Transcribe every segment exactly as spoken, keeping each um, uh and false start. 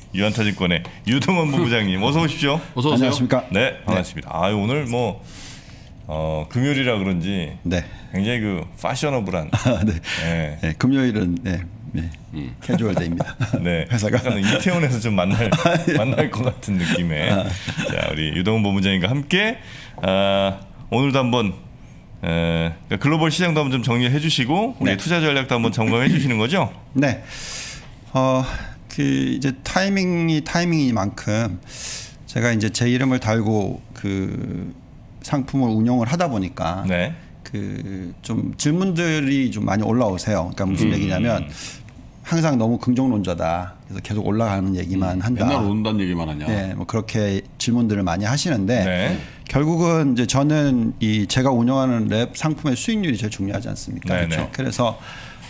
유한타증권의 유동원 부부장님 어서 오십시오. 어서 오세요. 안녕하십니까. 네, 반갑습니다. 네. 아, 오늘 뭐 어, 금요일이라 그런지 네. 굉장히 그 패셔너블한. 네. 네. 네. 금요일은 네. 네. 음. 캐주얼 데이입니다. 네. 회사가 약간 이태원에서 좀 만날 만날 것 같은 느낌의. 아. 자, 우리 유동원 본부장님과 함께 아, 오늘도 한번 에, 글로벌 시장도 한번 좀 정리해 주시고 우리 네. 투자 전략도 한번 점검해 주시는 거죠? 네. 어, 그 이제 타이밍이 타이밍이만큼 제가 이제 제 이름을 달고 그 상품을 운영을 하다 보니까 네. 그 좀 질문들이 좀 많이 올라오세요. 그러니까 무슨 음. 얘기냐면 항상 너무 긍정론자다. 그래서 계속 올라가는 얘기만 음. 한다. 맨날 오른다는 얘기만 하냐. 네, 뭐 그렇게 질문들을 많이 하시는데 네. 결국은 이제 저는 이 제가 운영하는 랩 상품의 수익률이 제일 중요하지 않습니까? 네, 그렇죠. 네. 그래서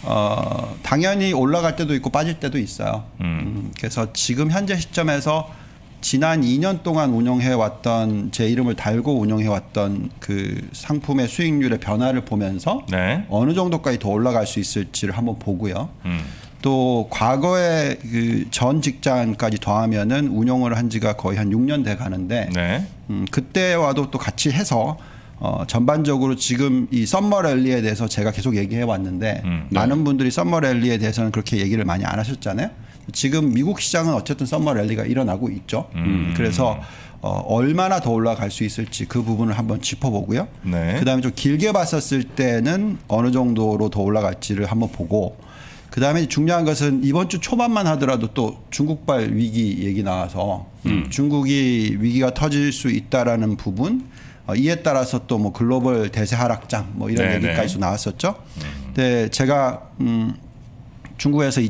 어, 당연히 올라갈 때도 있고 빠질 때도 있어요. 음. 음, 그래서 지금 현재 시점에서 지난 이 년 동안 운영해 왔던 제 이름을 달고 운영해 왔던 그 상품의 수익률의 변화를 보면서 네. 어느 정도까지 더 올라갈 수 있을지를 한번 보고요. 음. 또 과거에 그 전 직장까지 더하면은 운영을 한 지가 거의 한 육 년 돼 가는데 네. 음, 그때와도 또 같이 해서 어, 전반적으로 지금 이 썸머 랠리에 대해서 제가 계속 얘기해 왔는데 음, 네. 많은 분들이 썸머 랠리에 대해서는 그렇게 얘기를 많이 안 하셨잖아요. 지금 미국 시장은 어쨌든 썸머 랠리가 일어나고 있죠. 음. 그래서 어, 얼마나 더 올라갈 수 있을지 그 부분을 한번 짚어보고요. 네. 그다음에 좀 길게 봤었을 때는 어느 정도로 더 올라갈지를 한번 보고 그다음에 중요한 것은 이번 주 초반만 하더라도 또 중국발 위기 얘기 나와서 음. 중국이 위기가 터질 수 있다라는 부분 어, 이에 따라서 또 뭐 글로벌 대세 하락장 뭐 이런 네네. 얘기까지도 나왔었죠. 음. 근데 제가 음, 중국에서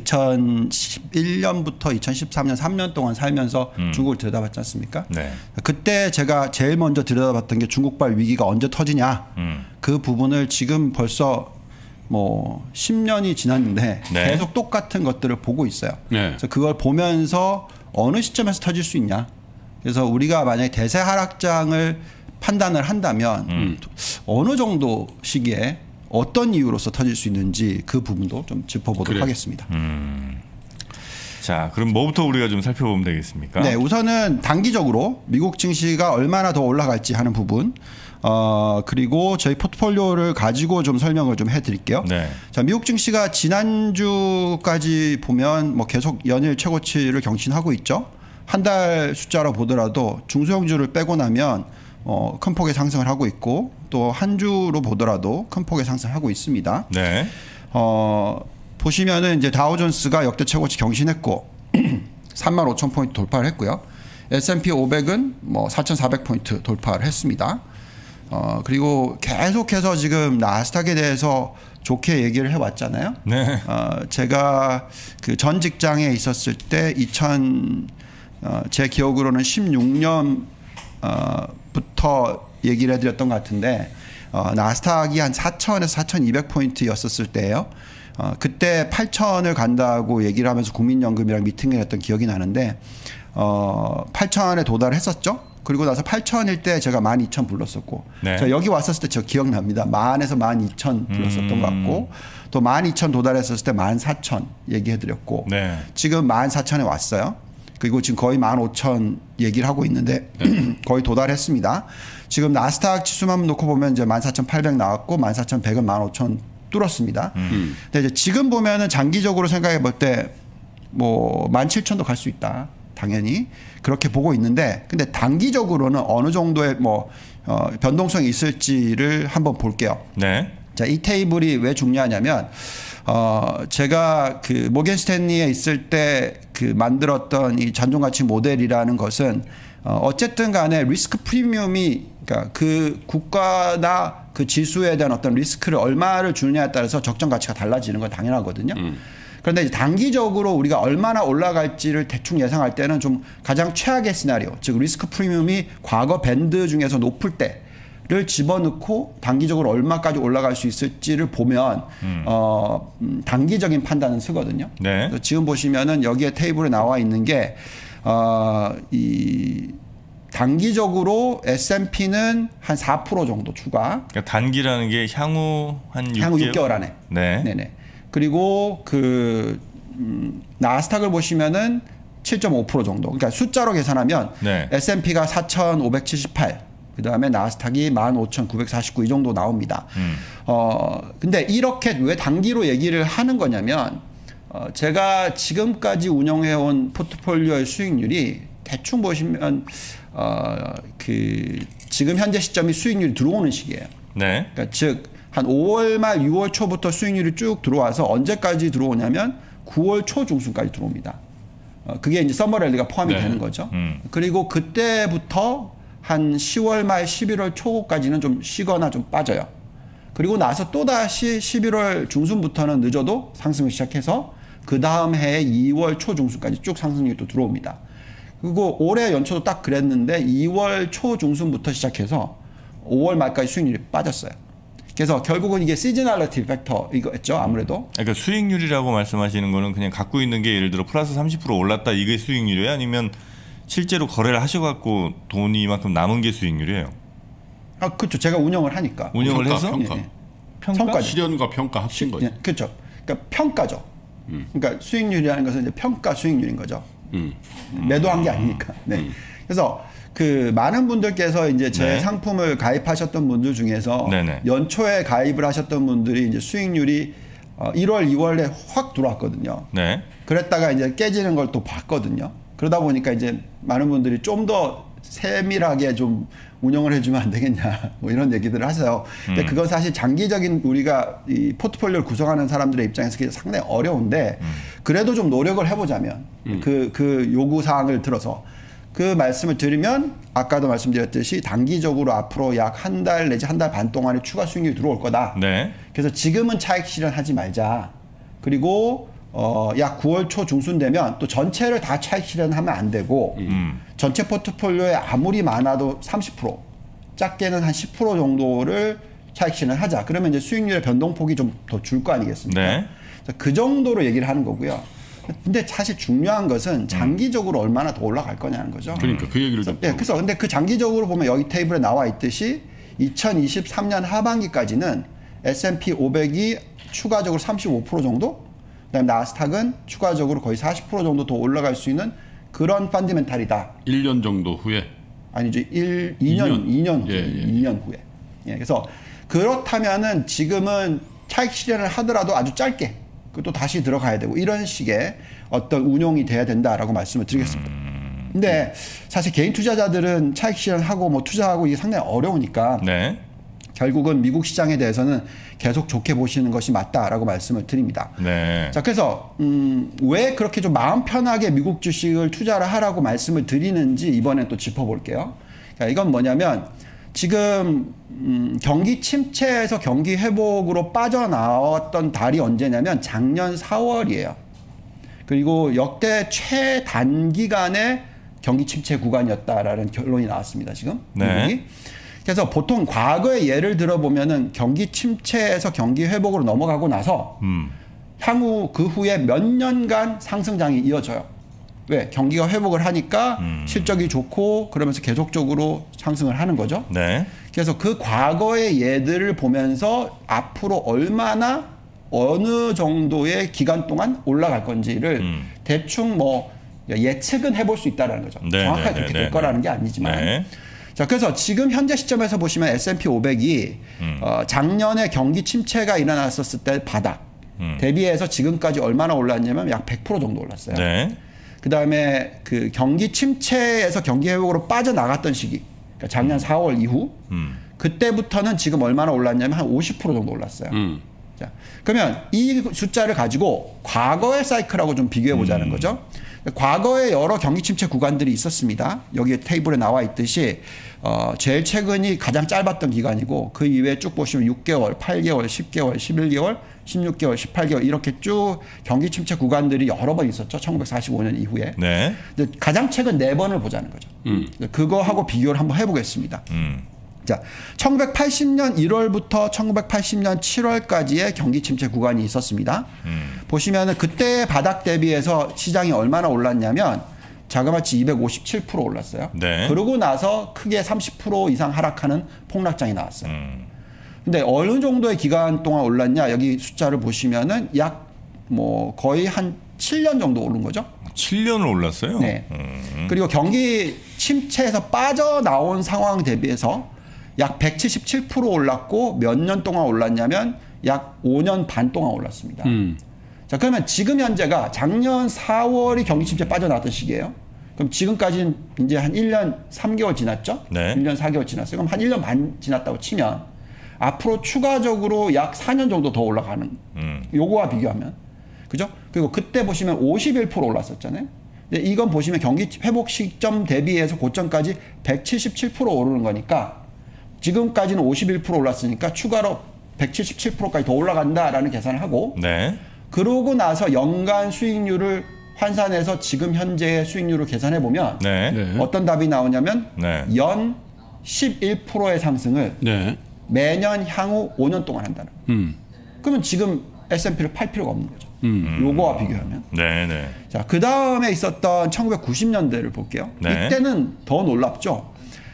이천십일 년부터 이천십삼 년 삼 년 동안 살면서 음. 중국을 들여다봤지 않습니까? 네. 그때 제가 제일 먼저 들여다봤던 게 중국발 위기가 언제 터지냐. 음. 그 부분을 지금 벌써 뭐 십 년이 지났는데 네. 계속 똑같은 것들을 보고 있어요. 네. 그래서 그걸 보면서 어느 시점에서 터질 수 있냐. 그래서 우리가 만약에 대세 하락장을 판단을 한다면 음. 어느 정도 시기에 어떤 이유로서 터질 수 있는지 그 부분도 좀 짚어보도록 그래. 하겠습니다. 음. 자, 그럼 뭐부터 우리가 좀 살펴보면 되겠습니까? 네, 우선은 단기적으로 미국 증시가 얼마나 더 올라갈지 하는 부분, 어, 그리고 저희 포트폴리오를 가지고 좀 설명을 좀 해드릴게요. 네. 자, 미국 증시가 지난주까지 보면 뭐 계속 연일 최고치를 경신하고 있죠. 한 달 숫자로 보더라도 중소형주를 빼고 나면 어, 큰 폭의 상승을 하고 있고 또 한 주로 보더라도 큰 폭의 상승을 하고 있습니다. 네. 어, 보시면은 이제 다우존스가 역대 최고치 경신했고 삼만 오천 포인트 돌파를 했고요. 에스 앤 피 오백은 뭐 사천사백 포인트 돌파를 했습니다. 어, 그리고 계속해서 지금 나스닥에 대해서 좋게 얘기를 해왔잖아요. 네. 어, 제가 그 전 직장에 있었을 때 이천 어, 제 기억으로는 십육 년 어, 부터 얘기를 해드렸던 것 같은데 어, 나스닥이 한 사천에서 사천이백 포인트였었을 때예요. 어, 그때 팔천을 간다고 얘기를 하면서 국민연금이랑 미팅을 했던 기억이 나는데 어, 팔천에 도달했었죠. 그리고 나서 팔천일 때 제가 만 이천 불렀었고 네. 저 여기 왔었을 때 저 기억납니다. 만에서 만 이천 불렀었던 음. 것 같고 또 만 이천 도달했었을 때 만 사천 얘기해드렸고 네. 지금 만 사천에 왔어요. 그리고 지금 거의 만 오천 얘기를 하고 있는데 거의 도달했습니다. 지금 나스닥 지수만 놓고 보면 이제 만 사천팔백 나왔고 만 사천백은 만 오천 뚫었습니다. 음. 근데 이제 지금 보면은 장기적으로 생각해 볼 때 뭐 만 칠천도 갈 수 있다. 당연히 그렇게 보고 있는데 근데 단기적으로는 어느 정도의 뭐 어, 변동성이 있을지를 한번 볼게요. 네. 자, 이 테이블이 왜 중요하냐면 어, 제가 그 모건 스탠리에 있을 때 그 만들었던 이 잔존가치 모델이라는 것은 어, 어쨌든 간에 리스크 프리미엄이 그러니까 그 국가나 그 지수에 대한 어떤 리스크를 얼마를 주느냐에 따라서 적정 가치가 달라지는 건 당연하거든요. 음. 그런데 이제 단기적으로 우리가 얼마나 올라갈지를 대충 예상할 때는 좀 가장 최악의 시나리오, 즉 리스크 프리미엄이 과거 밴드 중에서 높을 때 를 집어넣고 단기적으로 얼마까지 올라갈 수 있을지를 보면 음. 어, 단기적인 판단은 쓰거든요. 네. 지금 보시면은 여기에 테이블에 나와 있는 게 어, 이 단기적으로 에스 앤 피는 한 사 퍼센트 정도 추가. 그러니까 단기라는 게 향후 한 육 개월? 향후 육 개월 안에. 네. 네네. 그리고 그 음, 나스닥을 보시면은 칠 점 오 퍼센트 정도. 그러니까 숫자로 계산하면 네. 에스 앤 피가 사천오백칠십팔, 그 다음에 나스닥이 만 오천구백사십구 이 정도 나옵니다. 음. 어, 근데 이렇게 왜 단기로 얘기를 하는 거냐면 어, 제가 지금까지 운영해온 포트폴리오의 수익률이 대충 보시면 어, 그 지금 현재 시점이 수익률이 들어오는 시기예요. 네. 그러니까 즉 한 오월 말 유월 초부터 수익률이 쭉 들어와서 언제까지 들어오냐면 구월 초 중순까지 들어옵니다. 어, 그게 이제 서머랠리가 포함이 네. 되는 거죠. 음. 그리고 그때부터 한 시월 말 십일월 초까지는 좀 쉬거나 좀 빠져요. 그리고 나서 또다시 십일월 중순부터는 늦어도 상승을 시작해서 그 다음 해 이월 초 중순까지 쭉 상승률이 또 들어옵니다. 그리고 올해 연초도 딱 그랬는데 이월 초 중순부터 시작해서 오월 말까지 수익률이 빠졌어요. 그래서 결국은 이게 시즈널리티 팩터 이거였죠, 아무래도. 그러니까 수익률이라고 말씀하시는 거는 그냥 갖고 있는 게 예를 들어 플러스 삼십 퍼센트 올랐다 이게 수익률이에요? 아니면 실제로 거래를 하셔갖고 돈이 이만큼 남은 게 수익률이에요? 아, 그렇죠. 제가 운영을 하니까. 운영을 평가, 해서? 평가. 예, 예. 평가. 실현과 평가 합친 거죠. 예, 그렇죠. 그러니까 평가죠. 음. 그러니까 수익률이라는 것은 이제 평가 수익률인 거죠. 음. 매도한 게 아니니까. 네. 음. 그래서 그 많은 분들께서 이제 제 네. 상품을 가입하셨던 분들 중에서 네네. 연초에 가입을 하셨던 분들이 이제 수익률이 일월, 이월에 확 들어왔거든요. 네. 그랬다가 이제 깨지는 걸 또 봤거든요. 그러다 보니까 이제 많은 분들이 좀 더 세밀하게 좀 운영을 해주면 안 되겠냐, 뭐 이런 얘기들을 하세요. 근데 음. 그건 사실 장기적인 우리가 이 포트폴리오를 구성하는 사람들의 입장에서 그게 상당히 어려운데 음. 그래도 좀 노력을 해보자면 음. 그, 그 요구 사항을 들어서 그 말씀을 드리면 아까도 말씀드렸듯이 단기적으로 앞으로 약 한 달 내지 한 달 반 동안에 추가 수익률이 들어올 거다. 네. 그래서 지금은 차익 실현하지 말자. 그리고 어, 약 구월 초 중순 되면 또 전체를 다 차익 실현하면 안 되고 음. 전체 포트폴리오에 아무리 많아도 삼십 퍼센트 작게는 한 십 퍼센트 정도를 차익 실현하자. 그러면 이제 수익률의 변동폭이 좀 더 줄 거 아니겠습니까? 네. 그 정도로 얘기를 하는 거고요. 근데 사실 중요한 것은 장기적으로 음. 얼마나 더 올라갈 거냐는 거죠. 그러니까 그 얘기를 좀. 네, 그래서 근데 그 장기적으로 보면 여기 테이블에 나와 있듯이 이천이십삼 년 하반기까지는 에스 앤 피 오백이 추가적으로 삼십오 퍼센트 정도, 그다음에 나스닥은 추가적으로 거의 사십 퍼센트 정도 더 올라갈 수 있는 그런 펀디멘탈이다. 일 년 정도 후에? 아니죠. 일, 이 년, 이 년, 예, 예. 이 년 후에. 예, 그래서 그렇다면은 지금은 차익 실현을 하더라도 아주 짧게 또 다시 들어가야 되고 이런 식의 어떤 운용이 돼야 된다라고 말씀을 드리겠습니다. 근데 사실 개인 투자자들은 차익 실현하고 뭐 투자하고 이게 상당히 어려우니까 네. 결국은 미국 시장에 대해서는 계속 좋게 보시는 것이 맞다라고 말씀을 드립니다. 네. 자, 그래서 음, 왜 그렇게 좀 마음 편하게 미국 주식을 투자를 하라고 말씀을 드리는지 이번에 또 짚어볼게요. 그러니까 이건 뭐냐면 지금 음, 경기 침체에서 경기 회복으로 빠져나왔던 달이 언제냐면 작년 사월이에요. 그리고 역대 최단기간의 경기 침체 구간이었다라는 결론이 나왔습니다. 지금 네. 미국이. 그래서 보통 과거의 예를 들어보면은 경기 침체에서 경기 회복으로 넘어가고 나서 음. 향후 그 후에 몇 년간 상승장이 이어져요. 왜? 경기가 회복을 하니까 음. 실적이 좋고 그러면서 계속적으로 상승을 하는 거죠. 네. 그래서 그 과거의 예들을 보면서 앞으로 얼마나 어느 정도의 기간 동안 올라갈 건지를 음. 대충 뭐 예측은 해볼 수 있다는 거죠. 네, 정확하게 네, 그렇게 네, 될 네, 거라는 게 아니지만. 네. 자, 그래서 지금 현재 시점에서 보시면 에스 앤 피 오백이 음. 어, 작년에 경기 침체가 일어났었을 때 바닥 음. 대비해서 지금까지 얼마나 올랐냐면 약 백 퍼센트 정도 올랐어요. 네. 그 다음에 그 경기 침체에서 경기 회복으로 빠져나갔던 시기, 그러니까 작년 음. 사월 이후, 음. 그때부터는 지금 얼마나 올랐냐면 한 오십 퍼센트 정도 올랐어요. 음. 자, 그러면 이 숫자를 가지고 과거의 사이클하고 좀 비교해 보자는 음. 거죠. 과거에 여러 경기 침체 구간들이 있었습니다. 여기 테이블에 나와 있듯이 어, 제일 최근이 가장 짧았던 기간이고 그 이외에 쭉 보시면 육 개월, 팔 개월, 십 개월, 십일 개월, 십육 개월, 십팔 개월 이렇게 쭉 경기 침체 구간들이 여러 번 있었죠. 천구백사십오 년 이후에. 네. 근데 가장 최근 네 번을 보자는 거죠. 음. 그거하고 비교를 한번 해보겠습니다. 음. 자, 천구백팔십 년 일월부터 천구백팔십 년 칠월까지의 경기 침체 구간이 있었습니다. 음. 보시면은 그때의 바닥 대비해서 시장이 얼마나 올랐냐면 자그마치 이백오십칠 퍼센트 올랐어요. 네. 그러고 나서 크게 삼십 퍼센트 이상 하락하는 폭락장이 나왔어요. 음. 근데 어느 정도의 기간 동안 올랐냐? 여기 숫자를 보시면은 약 뭐 거의 한 칠 년 정도 오른 거죠. 칠 년을 올랐어요? 네. 음. 그리고 경기 침체에서 빠져나온 상황 대비해서 약 백칠십칠 퍼센트 올랐고 몇 년 동안 올랐냐면 약 오 년 반 동안 올랐습니다. 음. 자, 그러면 지금 현재가 작년 사월이 경기 침체 빠져나왔던 시기예요. 그럼 지금까지는 이제 한 일 년 삼 개월 지났죠? 네. 일 년 사 개월 지났어요. 그럼 한 일 년 반 지났다고 치면 앞으로 추가적으로 약 사 년 정도 더 올라가는 음. 요거와 비교하면. 그죠? 그리고 그때 보시면 오십일 퍼센트 올랐었잖아요. 근데 이건 보시면 경기 회복 시점 대비해서 고점까지 백칠십칠 퍼센트 오르는 거니까 지금까지는 오십일 퍼센트 올랐으니까 추가로 백칠십칠 퍼센트까지 더 올라간다라는 계산을 하고 네. 그러고 나서 연간 수익률을 환산해서 지금 현재의 수익률을 계산해 보면 네. 네. 어떤 답이 나오냐면 네. 연 십일 퍼센트의 상승을 네. 매년 향후 오 년 동안 한다는. 음. 그러면 지금 에스 앤 피를 팔 필요가 없는 거죠. 음. 요거와 비교하면. 네, 네. 자, 그 다음에 있었던 천구백구십 년대를 볼게요. 네. 이때는 더 놀랍죠.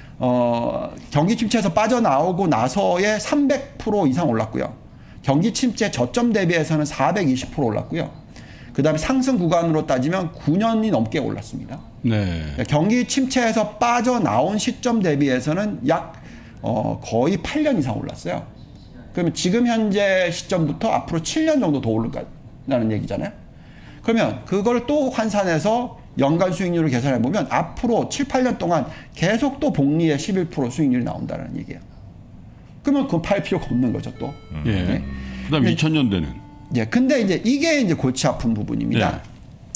어, 경기 침체에서 빠져나오고 나서의 삼백 퍼센트 이상 올랐고요. 경기 침체 저점 대비해서는 사백이십 퍼센트 올랐고요. 그 다음에 상승 구간으로 따지면 구 년이 넘게 올랐습니다. 네. 경기 침체에서 빠져나온 시점 대비해서는 약 어, 거의 팔 년 이상 올랐어요. 그러면 지금 현재 시점부터 앞으로 칠 년 정도 더 오른다는 얘기잖아요. 그러면 그걸 또 환산해서 연간 수익률을 계산해 보면 앞으로 칠, 팔 년 동안 계속 또 복리의 십일 퍼센트 수익률이 나온다는 얘기예요. 그러면 그건 팔 필요가 없는 거죠, 또. 예. 네. 그다음 이천 년대는 예. 근데 이제 이게 이제 골치 아픈 부분입니다. 네.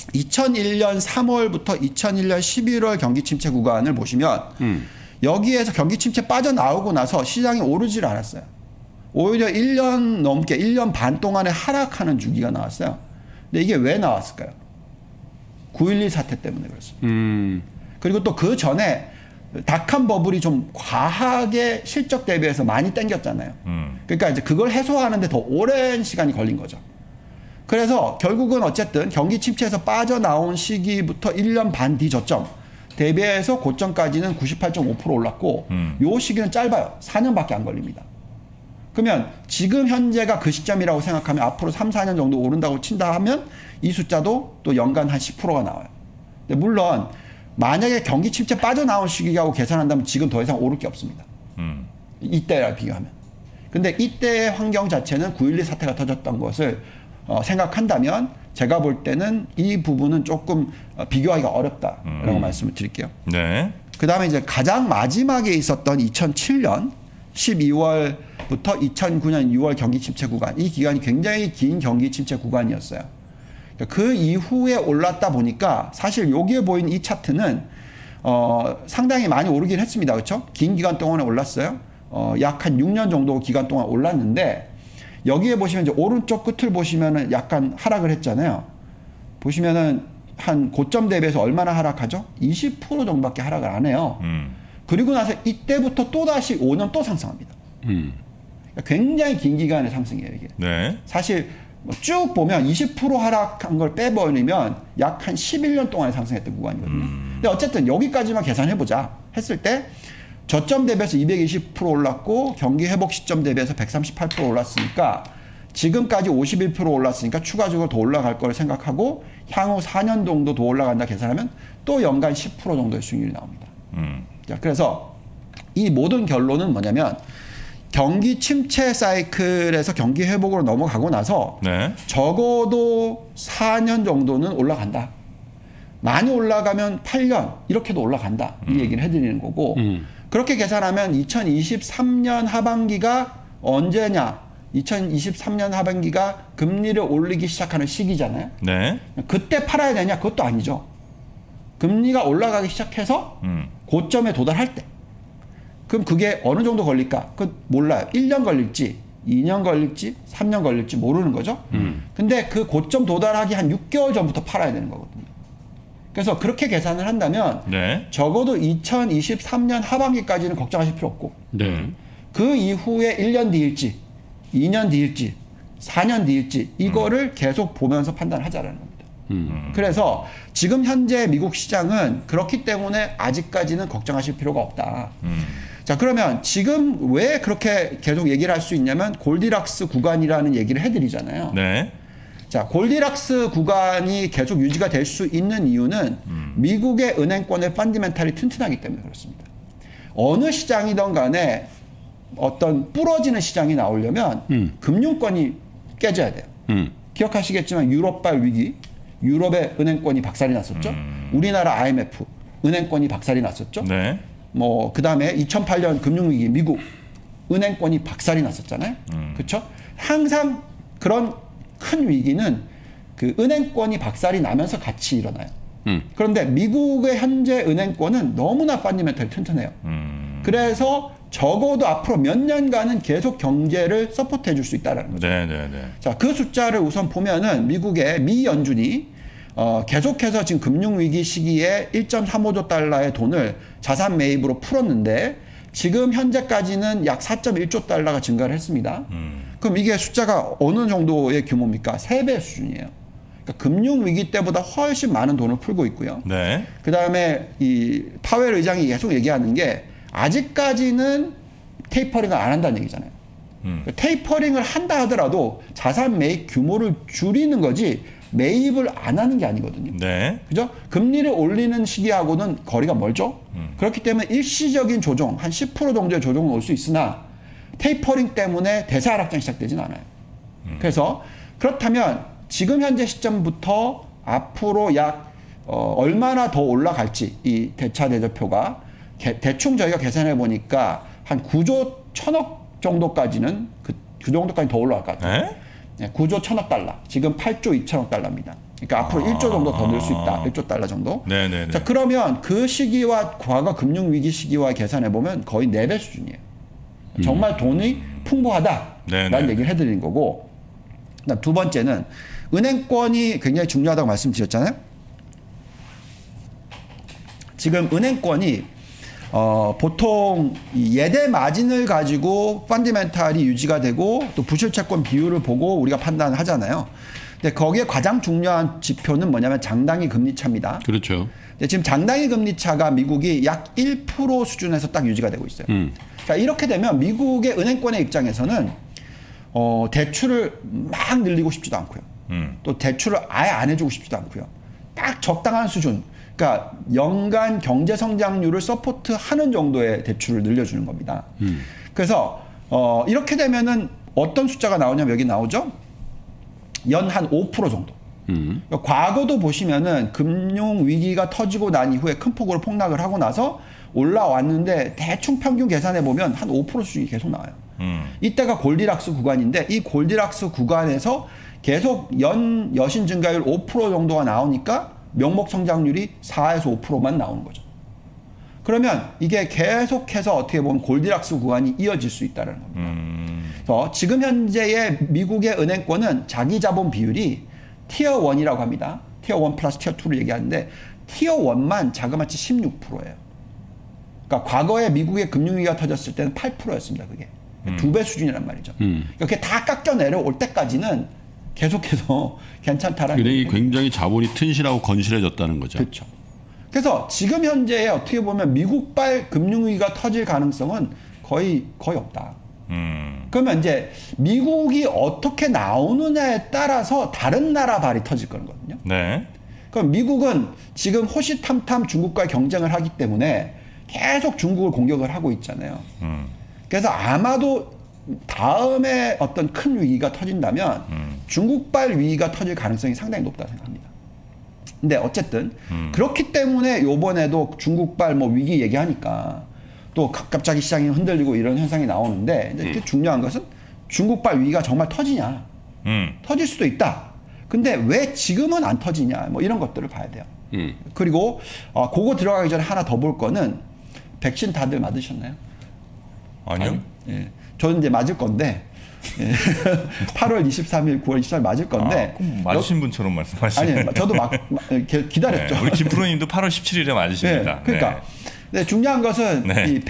이천일 년 삼월부터 이천일 년 십일월 경기 침체 구간을 보시면 음. 여기에서 경기 침체 빠져나오고 나서 시장이 오르질 않았어요. 오히려 일 년 넘게 일 년 반 동안에 하락하는 주기가 나왔어요. 근데 이게 왜 나왔을까요? 구일일 사태 때문에 그렇습니다. 음. 그리고 또 그 전에 닷컴 버블이 좀 과하게 실적 대비해서 많이 땡겼잖아요. 음. 그러니까 이제 그걸 해소하는데 더 오랜 시간이 걸린 거죠. 그래서 결국은 어쨌든 경기 침체에서 빠져나온 시기부터 일 년 반 뒤 저점 대비해서 고점까지는 구십팔 점 오 퍼센트 올랐고 음. 요 시기는 짧아요. 사 년밖에 안 걸립니다. 그러면 지금 현재가 그 시점이라고 생각하면 앞으로 삼, 사 년 정도 오른다고 친다 하면 이 숫자도 또 연간 한 십 퍼센트가 나와요. 근데 물론 만약에 경기 침체 빠져나온 시기하고 계산한다면 지금 더 이상 오를 게 없습니다. 음. 이때랑 비교하면. 근데 이때의 환경 자체는 구일일 사태가 터졌던 것을 어, 생각한다면 제가 볼 때는 이 부분은 조금 어, 비교하기가 어렵다라고 음. 말씀을 드릴게요. 네. 그 다음에 이제 가장 마지막에 있었던 이천칠 년 십이월부터 이천구 년 유월 경기 침체 구간. 이 기간이 굉장히 긴 경기 침체 구간이었어요. 그 이후에 올랐다 보니까 사실 여기에 보이는 이 차트는 어, 상당히 많이 오르긴 했습니다. 그렇죠? 긴 기간 동안에 올랐어요. 어, 약 한 육 년 정도 기간 동안 올랐는데 여기에 보시면 이제 오른쪽 끝을 보시면은 약간 하락을 했잖아요. 보시면은 한 고점 대비해서 얼마나 하락하죠? 이십 퍼센트 정도밖에 하락을 안 해요. 음. 그리고 나서 이때부터 또 다시 오 년 또 상승합니다. 음. 그러니까 굉장히 긴 기간의 상승이에요, 이게. 네. 사실 쭉 보면 이십 퍼센트 하락한 걸 빼버리면 약 한 십일 년 동안에 상승했던 구간이거든요. 음. 근데 어쨌든 여기까지만 계산해보자 했을 때 저점 대비해서 이백이십 퍼센트 올랐고 경기 회복 시점 대비해서 백삼십팔 퍼센트 올랐으니까 지금까지 오십일 퍼센트 올랐으니까 추가적으로 더 올라갈 걸 생각하고 향후 사 년 정도 더 올라간다 계산하면 또 연간 십 퍼센트 정도의 수익률이 나옵니다. 음. 자, 그래서 이 모든 결론은 뭐냐면 경기 침체 사이클에서 경기 회복으로 넘어가고 나서 네. 적어도 사 년 정도는 올라간다. 많이 올라가면 팔 년 이렇게도 올라간다. 이 얘기를 해드리는 거고 음. 그렇게 계산하면 이천이십삼 년 하반기가 언제냐? 이천이십삼 년 하반기가 금리를 올리기 시작하는 시기잖아요. 네. 그때 팔아야 되냐? 그것도 아니죠. 금리가 올라가기 시작해서 음. 고점에 도달할 때. 그럼 그게 어느 정도 걸릴까? 그 몰라요. 일 년 걸릴지, 이 년 걸릴지, 삼 년 걸릴지 모르는 거죠. 음. 근데 그 고점 도달하기 한 육 개월 전부터 팔아야 되는 거거든요. 그래서 그렇게 계산을 한다면 네. 적어도 이천이십삼 년 하반기까지는 걱정하실 필요 없고 네. 그 이후에 일 년 뒤일지, 이 년 뒤일지, 사 년 뒤일지 이거를 계속 보면서 판단하자라는 겁니다. 음. 그래서 지금 현재 미국 시장은 그렇기 때문에 아직까지는 걱정하실 필요가 없다. 음. 자, 그러면 지금 왜 그렇게 계속 얘기를 할 수 있냐면 골디락스 구간이라는 얘기를 해드리잖아요. 네. 자, 골디락스 구간이 계속 유지가 될 수 있는 이유는 음. 미국의 은행권의 펀디멘탈이 튼튼하기 때문에 그렇습니다. 어느 시장이든 간에 어떤 부러지는 시장이 나오려면 음. 금융권이 깨져야 돼요. 음. 기억하시겠지만 유럽발 위기, 유럽의 은행권이 박살이 났었죠. 음. 우리나라 아이엠에프, 은행권이 박살이 났었죠. 네. 뭐 그다음에 이천팔 년 금융위기 미국 은행권이 박살이 났었잖아요. 음. 그렇죠? 항상 그런 큰 위기는 그 은행권이 박살이 나면서 같이 일어나요. 음. 그런데 미국의 현재 은행권은 너무나 펀디멘털이 튼튼해요. 음. 그래서 적어도 앞으로 몇 년간은 계속 경제를 서포트해 줄 수 있다는 거죠. 네, 네, 네. 자, 그 숫자를 우선 보면은 미국의 미 연준이 어, 계속해서 지금 금융위기 시기에 일 점 삼오조 달러의 돈을 자산 매입으로 풀었는데 지금 현재까지는 약 사 점 일조 달러가 증가를 했습니다. 음. 그럼 이게 숫자가 어느 정도의 규모입니까? 세 배 수준이에요. 그러니까 금융위기 때보다 훨씬 많은 돈을 풀고 있고요. 네. 그 다음에 이 파웰 의장이 계속 얘기하는 게 아직까지는 테이퍼링을 안 한다는 얘기잖아요. 음. 테이퍼링을 한다 하더라도 자산 매입 규모를 줄이는 거지 매입을 안 하는 게 아니거든요. 네. 그죠? 금리를 올리는 시기하고는 거리가 멀죠? 음. 그렇기 때문에 일시적인 조정, 한 십 퍼센트 정도의 조정은 올 수 있으나 테이퍼링 때문에 대사 하락장이 시작되진 않아요. 음. 그래서 그렇다면 지금 현재 시점부터 앞으로 약 어, 얼마나 더 올라갈지 이 대차 대조표가 개, 대충 저희가 계산해 보니까 한 구조 천억 정도까지는 그, 그 정도까지 더 올라갈 것 같아요. 네? 네, 구조 천억 달러. 지금 팔조 이천억 달러입니다. 그러니까 앞으로 아~ 일조 정도 더 늘 수 있다. 일조 달러 정도. 네네네. 자, 그러면 그 시기와 과거 금융위기 시기와 계산해 보면 거의 네 배 수준이에요. 음. 정말 돈이 풍부하다라는 네네. 얘기를 해드리는 거고. 그다음 두 번째는 은행권이 굉장히 중요하다고 말씀드렸잖아요. 지금 은행권이 어, 보통 예대 마진을 가지고 펀디멘탈이 유지가 되고 또 부실채권 비율을 보고 우리가 판단을 하잖아요. 근데 거기에 가장 중요한 지표는 뭐냐면 장단기 금리차입니다. 그렇죠. 근데 지금 장단기 금리차가 미국이 약 일 퍼센트 수준에서 딱 유지가 되고 있어요. 음. 자, 이렇게 되면 미국의 은행권의 입장에서는 어, 대출을 막 늘리고 싶지도 않고요. 음. 또 대출을 아예 안 해주고 싶지도 않고요. 딱 적당한 수준. 그러니까 연간 경제 성장률을 서포트하는 정도의 대출을 늘려주는 겁니다. 음. 그래서 어 이렇게 되면은 어떤 숫자가 나오냐면 여기 나오죠. 연 한 오 퍼센트 정도. 음. 그러니까 과거도 보시면은 금융 위기가 터지고 난 이후에 큰 폭으로 폭락을 하고 나서 올라왔는데 대충 평균 계산해 보면 한 오 퍼센트 수준이 계속 나와요. 음. 이때가 골디락스 구간인데 이 골디락스 구간에서 계속 연 여신 증가율 오 퍼센트 정도가 나오니까 명목 성장률이 사에서 오 퍼센트만 나오는 거죠. 그러면 이게 계속해서 어떻게 보면 골디락스 구간이 이어질 수 있다는 겁니다. 음. 그래서 지금 현재의 미국의 은행권은 자기 자본 비율이 티어 일이라고 합니다. 티어 일 플러스 티어 이를 얘기하는데 티어 일만 자그마치 십육 퍼센트예요. 그러니까 과거에 미국의 금융위기가 터졌을 때는 팔 퍼센트였습니다. 그게. 음. 두 배 수준이란 말이죠. 음. 이렇게 다 깎여 내려올 때까지는 계속해서 괜찮다라는. 은행이 굉장히 자본이 튼실하고 건실해졌다는 거죠. 그렇죠. 그래서 지금 현재에 어떻게 보면 미국발 금융위기가 터질 가능성은 거의 거의 없다. 음. 그러면 이제 미국이 어떻게 나오느냐에 따라서 다른 나라 발이 터질 거거든요. 네. 그럼 미국은 지금 호시탐탐 중국과 경쟁을 하기 때문에 계속 중국을 공격을 하고 있잖아요. 음. 그래서 아마도 다음에 어떤 큰 위기가 터진다면 음. 중국발 위기가 터질 가능성이 상당히 높다고 생각합니다. 근데 어쨌든 음. 그렇기 때문에 요번에도 중국발 뭐 위기 얘기하니까 또 갑자기 시장이 흔들리고 이런 현상이 나오는데 음. 이제 중요한 것은 중국발 위기가 정말 터지냐. 음. 터질 수도 있다. 근데 왜 지금은 안 터지냐. 뭐 이런 것들을 봐야 돼요. 음. 그리고 어, 그거 들어가기 전에 하나 더 볼 거는 백신 다들 맞으셨나요? 아니요. 아니, 예. 저는 이제 맞을 건데 예. 팔월 이십삼일, 구월 이십사일 맞을 건데. 아, 맞으신 여, 분처럼 말씀하시네요. 아니, 저도 막, 막 기다렸죠. 네, 우리 김프로님도 팔월 십칠일에 맞으십니다. 네, 그러니까 네. 중요한 것은 네. 이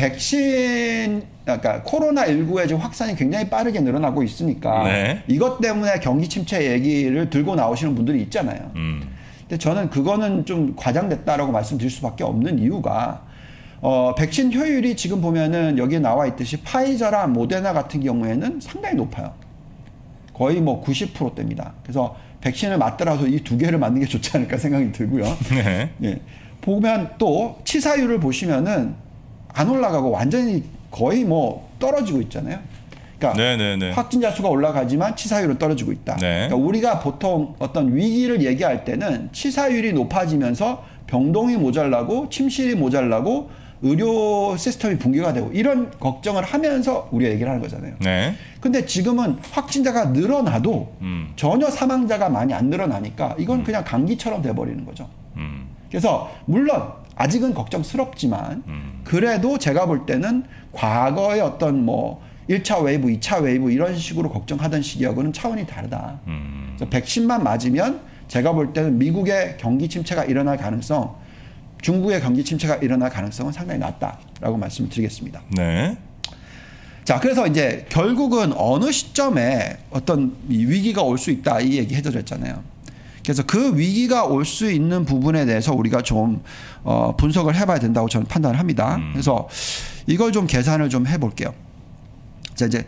백신, 그러니까 코로나십구의 지금 확산이 굉장히 빠르게 늘어나고 있으니까 네. 이것 때문에 경기 침체 얘기를 들고 나오시는 분들이 있잖아요. 음. 근데 저는 그거는 좀 과장됐다라고 말씀드릴 수밖에 없는 이유가 어, 백신 효율이 지금 보면은 여기에 나와 있듯이 파이저랑 모데나 같은 경우에는 상당히 높아요. 거의 뭐 구십 퍼센트대입니다. 그래서 백신을 맞더라도 이 두 개를 맞는 게 좋지 않을까 생각이 들고요. 네. 예. 보면 또 치사율을 보시면은 안 올라가고 완전히 거의 뭐 떨어지고 있잖아요. 그러니까 네네네. 확진자 수가 올라가지만 치사율은 떨어지고 있다. 네. 그러니까 우리가 보통 어떤 위기를 얘기할 때는 치사율이 높아지면서 병동이 모자라고 침실이 모자라고 의료 시스템이 붕괴가 되고 이런 걱정을 하면서 우리가 얘기를 하는 거잖아요. 네. 근데 지금은 확진자가 늘어나도 음. 전혀 사망자가 많이 안 늘어나니까 이건 음. 그냥 감기처럼 돼버리는 거죠. 음. 그래서 물론 아직은 걱정스럽지만 음. 그래도 제가 볼 때는 과거의 어떤 뭐 일 차 웨이브, 이 차 웨이브 이런 식으로 걱정하던 시기하고는 차원이 다르다. 음. 그래서 백신만 맞으면 제가 볼 때는 미국의 경기 침체가 일어날 가능성, 중국의 경기 침체가 일어날 가능성은 상당히 낮다라고 말씀을 드리겠습니다. 네. 자, 그래서 이제 결국은 어느 시점에 어떤 위기가 올 수 있다 이 얘기 해드렸잖아요. 그래서 그 위기가 올 수 있는 부분에 대해서 우리가 좀 어, 분석을 해봐야 된다고 저는 판단을 합니다. 음. 그래서 이걸 좀 계산을 좀 해볼게요. 자, 이제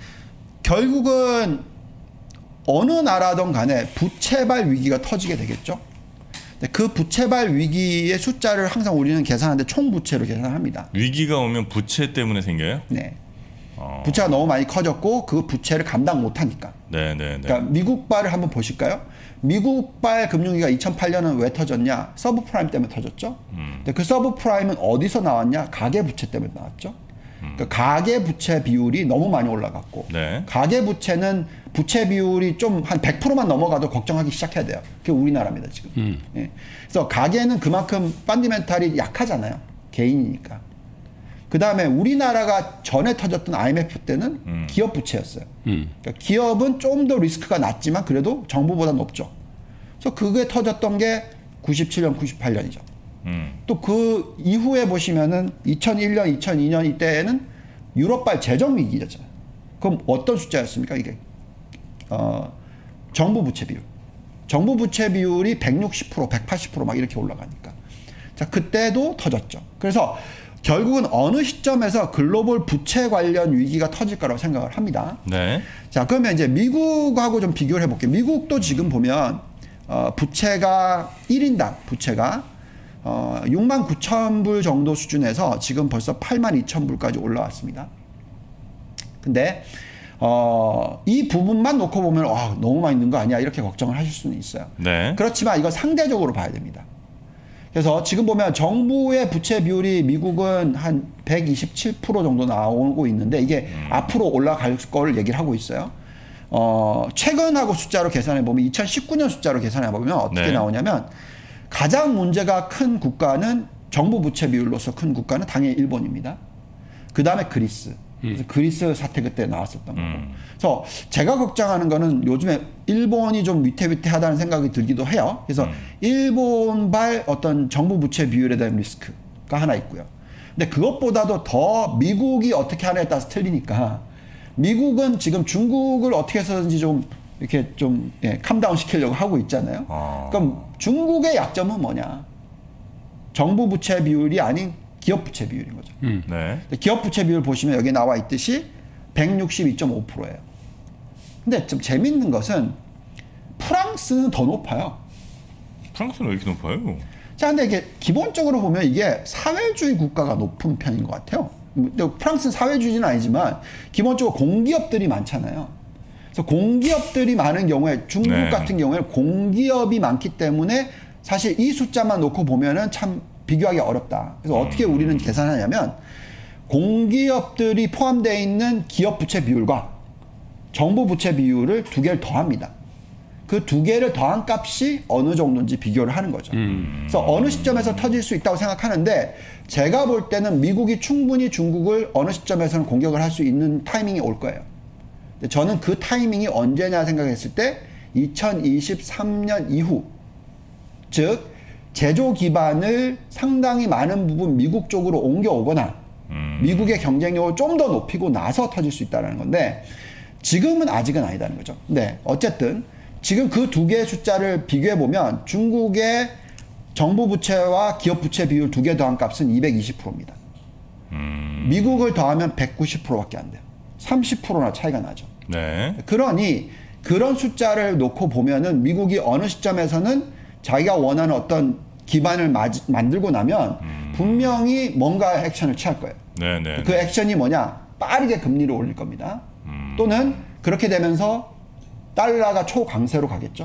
결국은 어느 나라든 간에 부채발 위기가 터지게 되겠죠. 그 부채발 위기의 숫자를 항상 우리는 계산하는데 총 부채로 계산합니다. 위기가 오면 부채 때문에 생겨요? 네. 어. 부채가 너무 많이 커졌고 그 부채를 감당 못하니까. 네, 네, 네. 그러니까 미국발을 한번 보실까요? 미국발 금융위기가 이천팔 년은 왜 터졌냐? 서브프라임 때문에 터졌죠. 음. 근데 그 서브프라임은 어디서 나왔냐? 가계부채 때문에 나왔죠. 음. 그러니까 가계부채 비율이 너무 많이 올라갔고 네. 가계부채는 부채 비율이 좀 한 백 퍼센트만 넘어가도 걱정하기 시작해야 돼요. 그게 우리나라입니다 지금. 음. 예. 그래서 가계는 그만큼 펀디멘탈이 약하잖아요. 개인이니까. 그 다음에 우리나라가 전에 터졌던 아이엠에프 때는 음. 기업 부채였어요. 음. 그러니까 기업은 좀 더 리스크가 낮지만 그래도 정부보다 높죠. 그래서 그게 터졌던 게 구십칠 년, 구십팔 년이죠. 음. 또 그 이후에 보시면은 이천일 년, 이천이 년 이때에는 유럽발 재정 위기였잖아요. 그럼 어떤 숫자였습니까? 이게 어, 정부 부채 비율. 정부 부채 비율이 백육십 퍼센트, 백팔십 퍼센트 막 이렇게 올라가니까. 자, 그때도 터졌죠. 그래서 결국은 어느 시점에서 글로벌 부채 관련 위기가 터질 거라고 생각을 합니다. 네. 자, 그러면 이제 미국하고 좀 비교를 해볼게요. 미국도 지금 보면 어, 부채가 일 인당 부채가 어, 육만 구천 불 정도 수준에서 지금 벌써 팔만 이천 불까지 올라왔습니다. 근데 어, 이 부분만 놓고 보면 와, 너무 많이 있는 거 아니야 이렇게 걱정을 하실 수는 있어요. 네. 그렇지만 이거 상대적으로 봐야 됩니다. 그래서 지금 보면 정부의 부채 비율이 미국은 한 백이십칠 퍼센트 정도 나오고 있는데 이게 음. 앞으로 올라갈 걸 얘기를 하고 있어요. 어, 최근하고 숫자로 계산해 보면 이천십구 년 숫자로 계산해 보면 어떻게 네. 나오냐면 가장 문제가 큰 국가는 정부 부채 비율로서 큰 국가는 당연히 일본입니다. 그 다음에 그리스. 그래서 음. 그리스 사태 그때 나왔었던 거고. 음. 그래서 제가 걱정하는 거는 요즘에 일본이 좀 위태위태하다는 생각이 들기도 해요. 그래서 음. 일본발 어떤 정부 부채 비율에 대한 리스크가 하나 있고요. 근데 그것보다도 더 미국이 어떻게 하냐에 따라서 틀리니까 미국은 지금 중국을 어떻게 해서든지 좀 이렇게 좀 예, 캄다운 시키려고 하고 있잖아요. 아. 그럼 중국의 약점은 뭐냐? 정부 부채 비율이 아닌 기업 부채 비율인 거죠. 음. 네. 기업 부채 비율 보시면 여기 나와 있듯이 백육십이 점 오 퍼센트예요. 근데 좀 재밌는 것은 프랑스는 더 높아요. 프랑스는 왜 이렇게 높아요? 자, 근데 이게 기본적으로 보면 이게 사회주의 국가가 높은 편인 것 같아요. 프랑스는 사회주의는 아니지만 기본적으로 공기업들이 많잖아요. 그래서 공기업들이 많은 경우에 중국 네. 같은 경우에 공기업이 많기 때문에 사실 이 숫자만 놓고 보면은 참 비교하기 어렵다. 그래서 음. 어떻게 우리는 계산하냐면 공기업들이 포함되어 있는 기업 부채 비율과 정부 부채 비율을 두 개를 더합니다. 그 두 개를 더한 값이 어느 정도인지 비교를 하는 거죠. 음. 그래서 어느 시점에서 터질 수 있다고 생각하는데 제가 볼 때는 미국이 충분히 중국을 어느 시점에서는 공격을 할 수 있는 타이밍이 올 거예요. 근데 저는 그 타이밍이 언제냐 생각했을 때 이천이십삼 년 이후, 즉 제조 기반을 상당히 많은 부분 미국 쪽으로 옮겨오거나 음. 미국의 경쟁력을 좀 더 높이고 나서 터질 수 있다는 건데 지금은 아직은 아니다는 거죠. 네, 어쨌든 지금 그 두 개의 숫자를 비교해 보면 중국의 정부 부채와 기업 부채 비율 두 개 더한 값은 이백이십 퍼센트입니다. 음. 미국을 더하면 백구십 퍼센트밖에 안 돼요. 삼십 퍼센트나 차이가 나죠. 네. 그러니 그런 숫자를 놓고 보면은 미국이 어느 시점에서는 자기가 원하는 어떤 기반을 마지, 만들고 나면 음. 분명히 뭔가 액션을 취할 거예요. 네네. 그 액션이 뭐냐? 빠르게 금리를 올릴 겁니다. 음. 또는 그렇게 되면서 달러가 초강세로 가겠죠.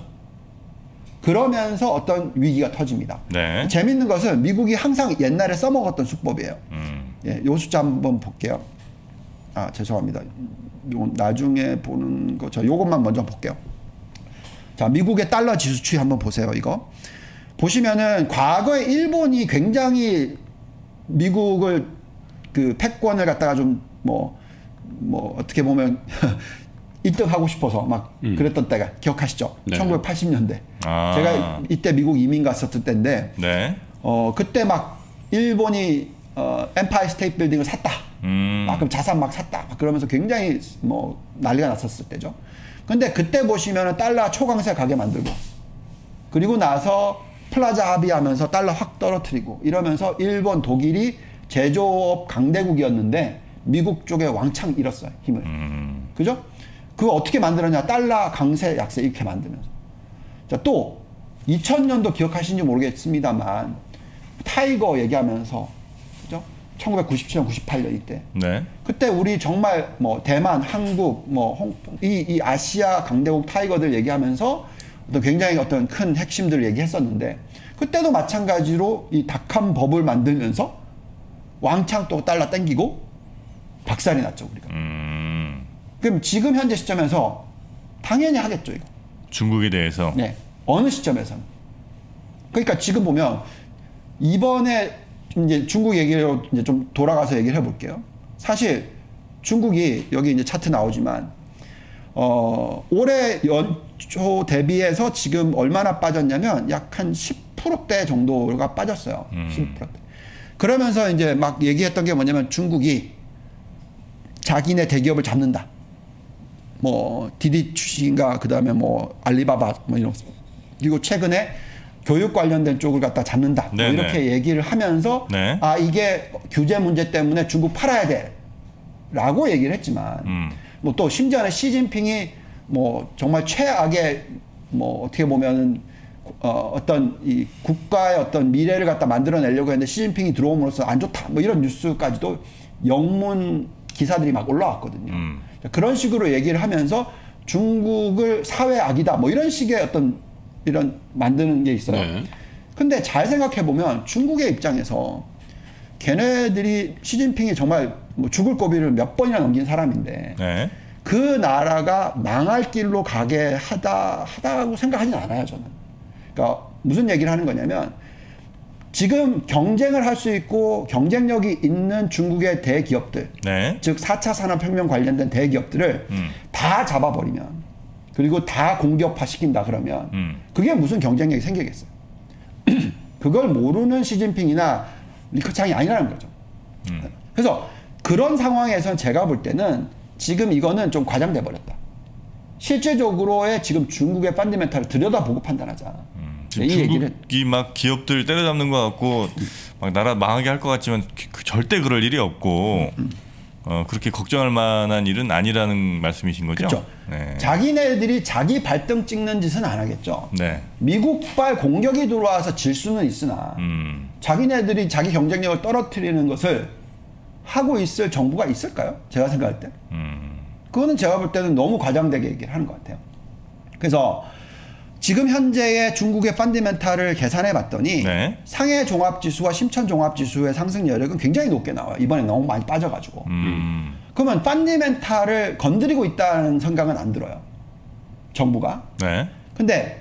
그러면서 어떤 위기가 터집니다. 네. 재밌는 것은 미국이 항상 옛날에 써먹었던 수법이에요. 음. 예, 요 숫자 한번 볼게요. 아, 죄송합니다. 요 나중에 보는 거, 저 요것만 먼저 볼게요. 자, 미국의 달러 지수추이 한번 보세요, 이거. 보시면은 과거에 일본이 굉장히 미국을 그 패권을 갖다가 좀 뭐, 뭐, 어떻게 보면 일 등 하고 싶어서 막 음. 그랬던 때가 기억하시죠? 네. 천구백팔십 년대. 아. 제가 이때 미국 이민 갔었을 때인데, 네. 어, 그때 막 일본이 어, 엠파이어 스테이트 빌딩을 샀다. 음. 막 그럼 자산 막 샀다. 막 그러면서 굉장히 뭐 난리가 났었을 때죠. 근데 그때 보시면은 달러 초강세 가게 만들고, 그리고 나서 플라자 합의하면서 달러 확 떨어뜨리고 이러면서 일본, 독일이 제조업 강대국이었는데 미국 쪽에 왕창 잃었어요, 힘을. 음. 그죠? 그거 어떻게 만들었냐? 달러 강세, 약세 이렇게 만들면서. 자, 또 이천 년도 기억하시는지 모르겠습니다만 타이거 얘기하면서, 그죠? 천구백구십칠 년, 구십팔 년 이때. 네. 그때 우리 정말 뭐 대만, 한국, 뭐 홍콩, 이, 이 아시아 강대국 타이거들 얘기하면서 어떤 굉장히 어떤 큰 핵심들을 얘기했었는데, 그때도 마찬가지로 이 닷컴 버블 만들면서 왕창 또 달러 땡기고 박살이 났죠, 우리가. 음. 그럼 지금 현재 시점에서 당연히 하겠죠, 이거. 중국에 대해서? 네. 어느 시점에서는. 그러니까 지금 보면 이번에 이제 중국 얘기로 이제 좀 돌아가서 얘기를 해볼게요. 사실 중국이 여기 이제 차트 나오지만, 어, 올해 연초 대비해서 지금 얼마나 빠졌냐면 약 한 십 퍼센트대 정도가 빠졌어요. 음. 십 퍼센트. 그러면서 이제 막 얘기했던 게 뭐냐면 중국이 자기네 대기업을 잡는다. 뭐 디디치인가 그 다음에 뭐 알리바바 뭐 이런. 그리고 최근에 교육 관련된 쪽을 갖다 잡는다. 뭐 이렇게 얘기를 하면서 네. 아 이게 규제 문제 때문에 중국 팔아야 돼라고 얘기를 했지만 음. 뭐 또 심지어는 시진핑이 뭐 정말 최악의 뭐 어떻게 보면은 어 어떤 이 국가의 어떤 미래를 갖다 만들어내려고 했는데 시진핑이 들어옴으로써 안 좋다. 뭐 이런 뉴스까지도 영문 기사들이 막 올라왔거든요. 음. 그런 식으로 얘기를 하면서 중국을 사회 악이다. 뭐 이런 식의 어떤 이런 만드는 게 있어요. 네. 근데 잘 생각해 보면 중국의 입장에서 걔네들이 시진핑이 정말 뭐 죽을 고비를 몇 번이나 넘긴 사람인데 네. 그 나라가 망할 길로 가게 하다 하다고 생각하진 않아요, 저는. 그러니까 무슨 얘기를 하는 거냐면 지금 경쟁을 할 수 있고 경쟁력이 있는 중국의 대기업들, 네. 즉 사 차 산업혁명 관련된 대기업들을 음. 다 잡아버리면, 그리고 다 공기업화 시킨다 그러면 음. 그게 무슨 경쟁력이 생기겠어요. 그걸 모르는 시진핑이나 리커창이 아니라는 거죠. 음. 그래서 그런 상황에서는 제가 볼 때는 지금 이거는 좀 과장돼 버렸다. 실제적으로의 지금 중국의 펀더멘탈을 들여다보고 판단하자. 음, 지금 이 중국이 얘기를. 막 기업들 때려잡는 것 같고 막 나라 망하게 할 것 같지만 그, 절대 그럴 일이 없고 음. 어, 그렇게 걱정할 만한 일은 아니라는 말씀이신 거죠? 그렇죠. 네. 자기네들이 자기 발등 찍는 짓은 안 하겠죠. 네. 미국발 공격이 들어와서 질 수는 있으나 음. 자기네들이 자기 경쟁력을 떨어뜨리는 것을 하고 있을 정부가 있을까요? 제가 생각할 때. 음. 그거는 제가 볼 때는 너무 과장되게 얘기를 하는 것 같아요. 그래서 지금 현재의 중국의 펀더멘탈을 계산해 봤더니 네. 상해 종합지수와 심천 종합지수의 상승 여력은 굉장히 높게 나와요. 이번에 너무 많이 빠져가지고. 음. 그러면 펀더멘탈을 건드리고 있다는 생각은 안 들어요, 정부가. 네. 근데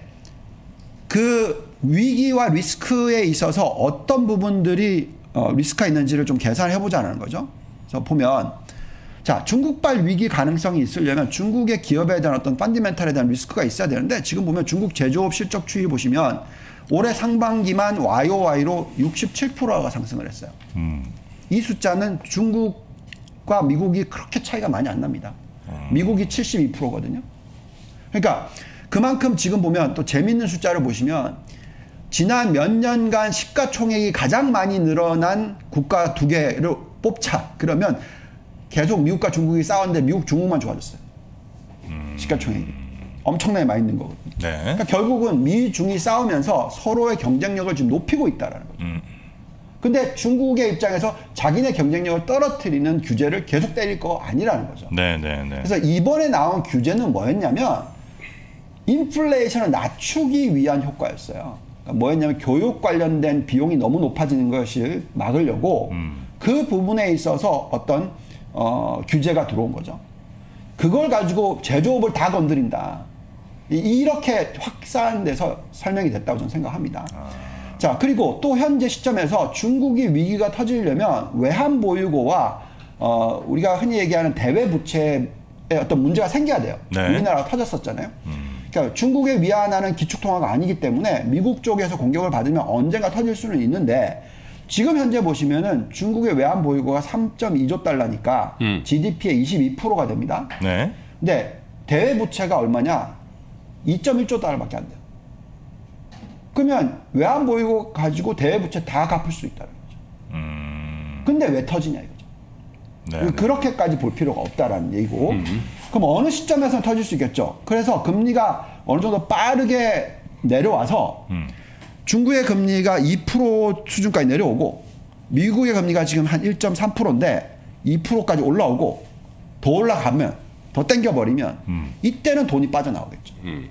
그 위기와 리스크에 있어서 어떤 부분들이 어, 리스크가 있는지를 좀 계산해 보자는 거죠. 그래서 보면 자, 중국발 위기 가능성이 있으려면 중국의 기업에 대한 어떤 펀더멘탈에 대한 리스크가 있어야 되는데 지금 보면 중국 제조업 실적 추이 보시면 올해 상반기만 와이오와이로 육십칠 퍼센트가 상승을 했어요. 음. 이 숫자는 중국과 미국이 그렇게 차이가 많이 안 납니다. 음. 미국이 칠십이 퍼센트거든요. 그러니까 그만큼 지금 보면 또 재밌는 숫자를 보시면 지난 몇 년간 시가총액이 가장 많이 늘어난 국가 두 개를 뽑자. 그러면 계속 미국과 중국이 싸웠는데 미국, 중국만 좋아졌어요. 음. 시가총액이. 엄청나게 많이 있는 거거든요. 네. 그러니까 결국은 미중이 싸우면서 서로의 경쟁력을 지금 높이고 있다라는 거죠. 음. 근데 중국의 입장에서 자기네 경쟁력을 떨어뜨리는 규제를 계속 때릴 거 아니라는 거죠. 네, 네, 네. 그래서 이번에 나온 규제는 뭐였냐면 인플레이션을 낮추기 위한 효과였어요. 그러니까 뭐였냐면 교육 관련된 비용이 너무 높아지는 것을 막으려고 음. 그 부분에 있어서 어떤 어, 규제가 들어온 거죠. 그걸 가지고 제조업을 다 건드린다. 이렇게 확산돼서 설명이 됐다고 저는 생각합니다. 아. 자, 그리고 또 현재 시점에서 중국이 위기가 터지려면 외환 보유고와 어, 우리가 흔히 얘기하는 대외 부채에 어떤 문제가 생겨야 돼요. 네. 우리나라가 터졌었잖아요. 음. 그러니까 중국의 위안화는 기축통화가 아니기 때문에 미국 쪽에서 공격을 받으면 언젠가 터질 수는 있는데 지금 현재 보시면은 중국의 외환 보유고가 삼 점 이조 달러니까 음. 지디피의 이십이 퍼센트가 됩니다. 네. 근데 대외 부채가 얼마냐? 이 점 일조 달러밖에 안 돼요. 그러면 외환 보유고 가지고 대외 부채 다 갚을 수 있다는 거죠. 음. 근데 왜 터지냐 이거죠. 네, 네. 그렇게까지 볼 필요가 없다라는 얘기고. 음. 그럼 어느 시점에서는 터질 수 있겠죠. 그래서 금리가 어느 정도 빠르게 내려와서 음. 중국의 금리가 이 퍼센트 수준까지 내려오고 미국의 금리가 지금 한 일 점 삼 퍼센트인데 이 퍼센트까지 올라오고 더 올라가면 더 땡겨버리면 음. 이때는 돈이 빠져나오겠죠. 음.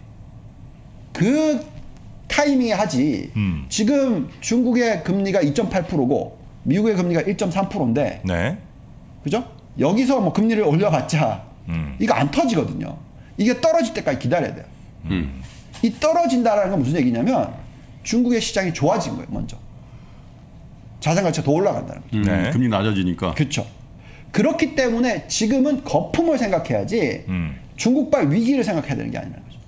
그 타이밍에 하지 음. 지금 중국의 금리가 이 점 팔 퍼센트고 미국의 금리가 일 점 삼 퍼센트인데 네. 그죠? 여기서 뭐 금리를 올려봤자 음. 이거 안 터지거든요. 이게 떨어질 때까지 기다려야 돼요. 음. 이 떨어진다라는 건 무슨 얘기냐면 중국의 시장이 좋아진 거예요. 먼저 자산 가치가 더 올라간다는 거죠. 음. 네. 금리 낮아지니까. 그렇죠. 그렇기 때문에 지금은 거품을 생각해야지 음. 중국발 위기를 생각해야 되는 게 아니라는 거죠.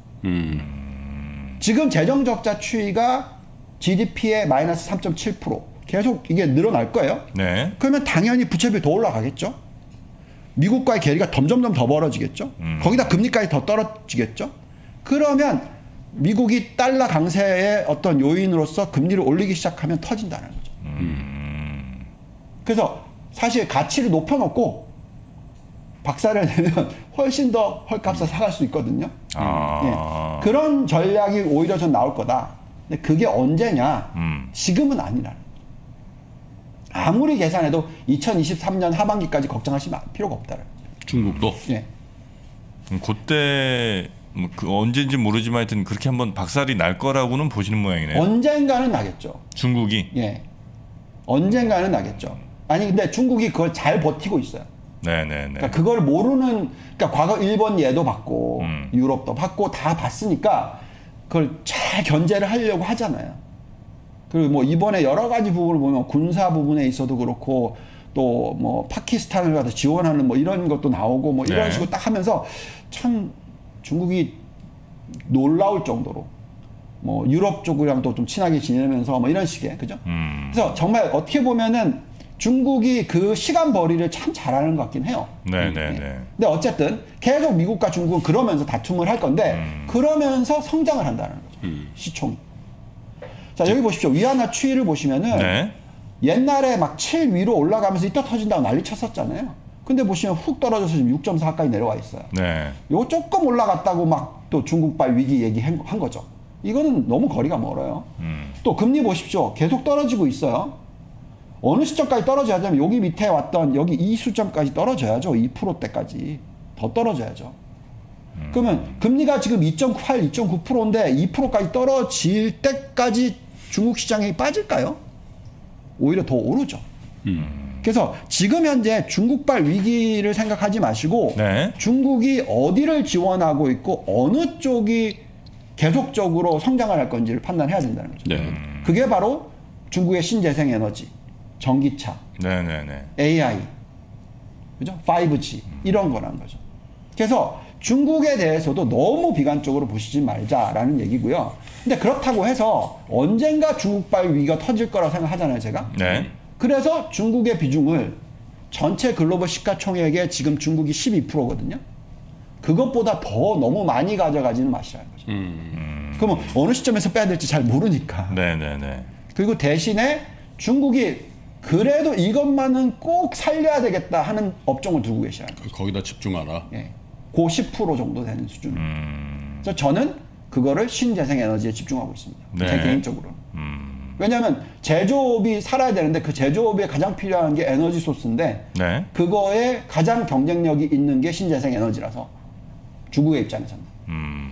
음. 지금 재정 적자 추이가 지디피의 마이너스 삼 점 칠 퍼센트 계속 이게 늘어날 거예요. 네. 그러면 당연히 부채비 더 올라가겠죠. 미국과의 괴리가 점점점 더 벌어지겠죠. 음. 거기다 금리까지 더 떨어지겠죠. 그러면 미국이 달러 강세의 어떤 요인으로서 금리를 올리기 시작하면 터진다는 거죠. 음. 그래서 사실 가치를 높여놓고 박살을 내면 훨씬 더 헐값에 사갈 수 있거든요. 아. 예. 그런 전략이 오히려 전 나올 거다. 근데 그게 언제냐? 음. 지금은 아니라는 거죠. 아무리 계산해도 이천이십삼 년 하반기까지 걱정하시면 필요가 없다는 거죠. 중국도. 예. 음, 그때 뭐 그 언제인지 모르지만 하여튼 그렇게 한번 박살이 날 거라고는 보시는 모양이네요. 언젠가는 나겠죠. 중국이. 예. 언젠가는 나겠죠. 아니 근데 중국이 그걸 잘 버티고 있어요. 네네네. 그러니까 그걸 모르는, 그러니까 과거 일본 예도 봤고 음. 유럽도 봤고 다 봤으니까 그걸 잘 견제를 하려고 하잖아요. 그리고 뭐 이번에 여러 가지 부분을 보면 군사 부분에 있어도 그렇고 또 뭐 파키스탄을 가서 지원하는 뭐 이런 것도 나오고 뭐 이런 네. 식으로 딱 하면서 참 중국이 놀라울 정도로 뭐 유럽 쪽이랑도 좀 친하게 지내면서 뭐 이런 식의, 그죠? 음. 그래서 정말 어떻게 보면은 중국이 그 시간 벌이를 참 잘하는 것 같긴 해요. 네네네. 근데 어쨌든 계속 미국과 중국은 그러면서 다툼을 할 건데 음. 그러면서 성장을 한다는 거죠. 음. 시총이. 자, 여기 보십시오. 위안화 추이를 보시면은 네. 옛날에 막 칠 위로 올라가면서 이따 터진다고 난리 쳤었잖아요. 근데 보시면 훅 떨어져서 지금 육 점 사까지 내려와 있어요. 네. 요거 조금 올라갔다고 막 또 중국발 위기 얘기한 거죠. 이거는 너무 거리가 멀어요. 음. 또 금리 보십시오. 계속 떨어지고 있어요. 어느 시점까지 떨어져야 되면 여기 밑에 왔던 여기 이 수점까지 떨어져야죠. 이 퍼센트대까지. 더 떨어져야죠. 음. 그러면 금리가 지금 이 점 팔, 이 점 구 퍼센트인데 이 퍼센트까지 떨어질 때까지 중국 시장이 빠질까요? 오히려 더 오르죠. 음. 그래서 지금 현재 중국발 위기를 생각하지 마시고 네. 중국이 어디를 지원하고 있고 어느 쪽이 계속적으로 성장을 할 건지를 판단해야 된다는 거죠. 네. 그게 바로 중국의 신재생 에너지, 전기차, 네네네. 에이아이, 그죠? 파이브 지 이런 거라는 거죠. 그래서 중국에 대해서도 너무 비관적으로 보시지 말자라는 얘기고요. 근데 그렇다고 해서 언젠가 중국발 위기가 터질 거라고 생각하잖아요, 제가. 네. 그래서 중국의 비중을 전체 글로벌 시가총액에 지금 중국이 십이 퍼센트거든요. 그것보다 더 너무 많이 가져가지는 마시라는 거죠. 음. 그러면 어느 시점에서 빼야 될지 잘 모르니까. 네네네. 그리고 대신에 중국이 그래도 이것만은 꼭 살려야 되겠다 하는 업종을 두고 계시라는 거죠. 거기다 집중하라. 예. 그 십 퍼센트 정도 되는 수준. 음. 그래서 저는 그거를 신재생 에너지에 집중하고 있습니다. 네. 제 개인적으로는. 음. 왜냐하면 제조업이 살아야 되는데 그 제조업에 가장 필요한 게 에너지 소스인데 네. 그거에 가장 경쟁력이 있는 게 신재생 에너지라서 중국의 입장에서는. 음.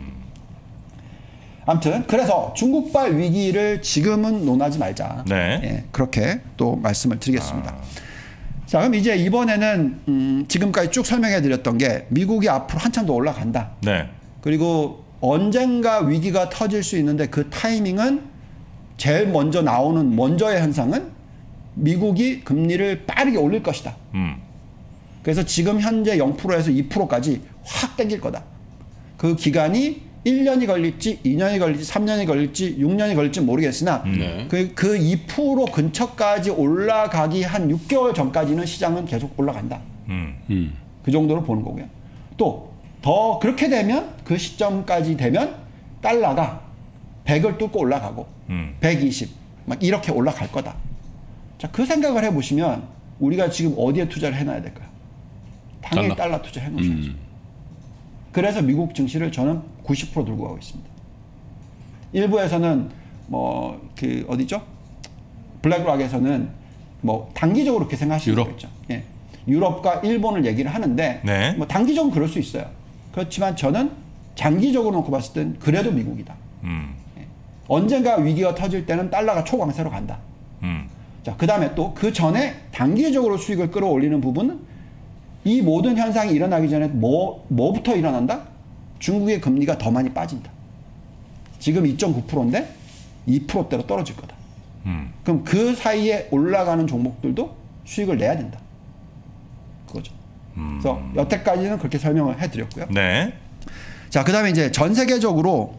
아무튼 그래서 중국발 위기를 지금은 논하지 말자. 네. 예, 그렇게 또 말씀을 드리겠습니다. 아. 자, 그럼 이제 이번에는 음, 지금까지 쭉 설명해 드렸던 게 미국이 앞으로 한참 더 올라간다. 네. 그리고 언젠가 위기가 터질 수 있는데 그 타이밍은 제일 먼저 나오는 먼저의 현상은 미국이 금리를 빠르게 올릴 것이다. 음. 그래서 지금 현재 영 퍼센트에서 이 퍼센트까지 확 땡길 거다. 그 기간이 일 년이 걸릴지 이 년이 걸릴지 삼 년이 걸릴지 육 년이 걸릴지 모르겠으나 네. 그, 그 이 퍼센트 근처까지 올라가기 한 육 개월 전까지는 시장은 계속 올라간다. 음. 음. 그 정도로 보는 거고요. 또 더 그렇게 되면 그 시점까지 되면 달러가 백을 뚫고 올라가고 음. 백이십 막 이렇게 올라갈 거다. 자, 그 생각을 해보시면 우리가 지금 어디에 투자를 해놔야 될까요? 당연히 달러, 달러 투자해 놓으셔야죠. 음. 그래서 미국 증시를 저는 구십 퍼센트 들고 가고 있습니다. 일부에서는 뭐 그 어디죠? 블랙락에서는 뭐 단기적으로 그렇게 생각하시는 유럽? 거겠죠. 예. 유럽과 일본을 얘기를 하는데 네. 뭐 단기적으로 그럴 수 있어요. 그렇지만 저는 장기적으로 놓고 봤을 땐 그래도 미국이다. 음. 예. 언젠가 위기가 터질 때는 달러가 초강세로 간다. 음. 자, 그 다음에 또 그 전에 단기적으로 수익을 끌어올리는 부분은 이 모든 현상이 일어나기 전에 뭐, 뭐부터 일어난다? 중국의 금리가 더 많이 빠진다. 지금 이 점 구 퍼센트인데 이 퍼센트대로 떨어질 거다. 음. 그럼 그 사이에 올라가는 종목들도 수익을 내야 된다. 그거죠. 음. 그래서 여태까지는 그렇게 설명을 해드렸고요. 네. 자, 그 다음에 이제 전 세계적으로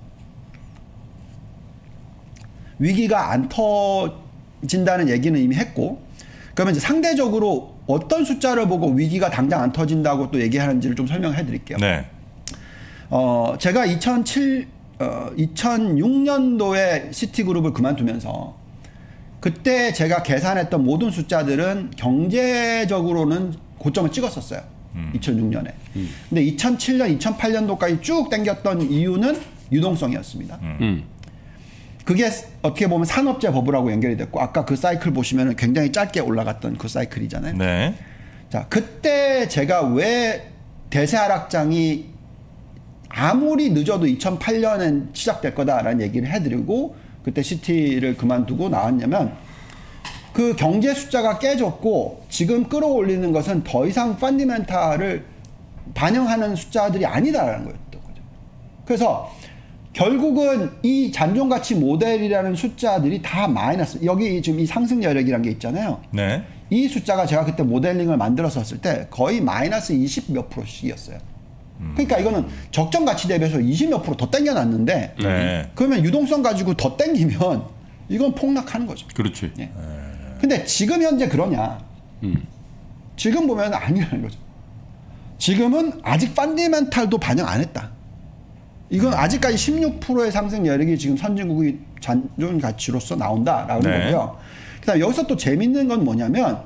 위기가 안 터진다는 얘기는 이미 했고, 그러면 이제 상대적으로 어떤 숫자를 보고 위기가 당장 안 터진다고 또 얘기하는지를 좀 설명해 드릴게요. 네. 어, 제가 이천칠, 어, 이천육 년도에 시티그룹을 그만두면서 그때 제가 계산했던 모든 숫자들은 경제적으로는 고점을 찍었었어요. 음. 이천육 년에. 음. 근데 이천칠 년, 이천팔 년도까지 쭉 당겼던 이유는 유동성이었습니다. 음. 음. 그게 어떻게 보면 산업재 버블하고 연결이 됐고, 아까 그 사이클 보시면 굉장히 짧게 올라갔던 그 사이클이잖아요. 네. 자, 그때 제가 왜 대세 하락장이 아무리 늦어도 이천팔 년엔 시작될 거다라는 얘기를 해드리고 그때 시티를 그만두고 나왔냐면, 그 경제 숫자가 깨졌고 지금 끌어올리는 것은 더 이상 펀디멘탈을 반영하는 숫자들이 아니다라는 거였던 거죠. 그래서 결국은 이 잔존가치 모델이라는 숫자들이 다 마이너스, 여기 지금 이 상승 여력이라는 게 있잖아요. 네. 이 숫자가 제가 그때 모델링을 만들었었을 때 거의 마이너스 이십 몇 프로씩이었어요. 음. 그러니까 이거는 적정 가치 대비해서 이십 몇 프로 더 땡겨놨는데, 네. 그러면 유동성 가지고 더 땡기면 이건 폭락하는 거죠. 그렇지. 예. 근데 지금 현재 그러냐? 음. 지금 보면 아니라는 거죠. 지금은 아직 펀디멘탈도 반영 안 했다. 이건 아직까지 십육 퍼센트의 상승 여력이 지금 선진국의 잔존 가치로서 나온다라는 네. 거고요. 그다음 여기서 또 재밌는 건 뭐냐면,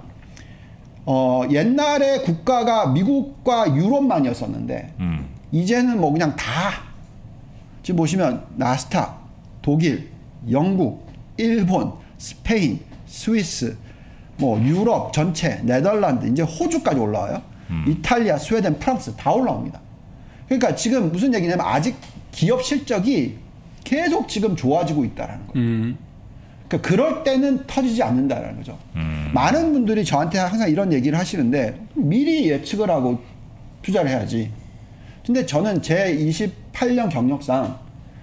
어, 옛날에 국가가 미국과 유럽만이었었는데 음. 이제는 뭐 그냥 다, 지금 보시면 나스닥, 독일, 영국, 일본, 스페인, 스위스, 뭐 유럽 전체, 네덜란드, 이제 호주까지 올라와요. 음. 이탈리아, 스웨덴, 프랑스 다 올라옵니다. 그러니까 지금 무슨 얘기냐면 아직 기업 실적이 계속 지금 좋아지고 있다라는 거예요. 음. 그러니까 그럴 때는 터지지 않는다라는 거죠. 음. 많은 분들이 저한테 항상 이런 얘기를 하시는데 미리 예측을 하고 투자를 해야지. 근데 저는 제 이십팔 년 경력상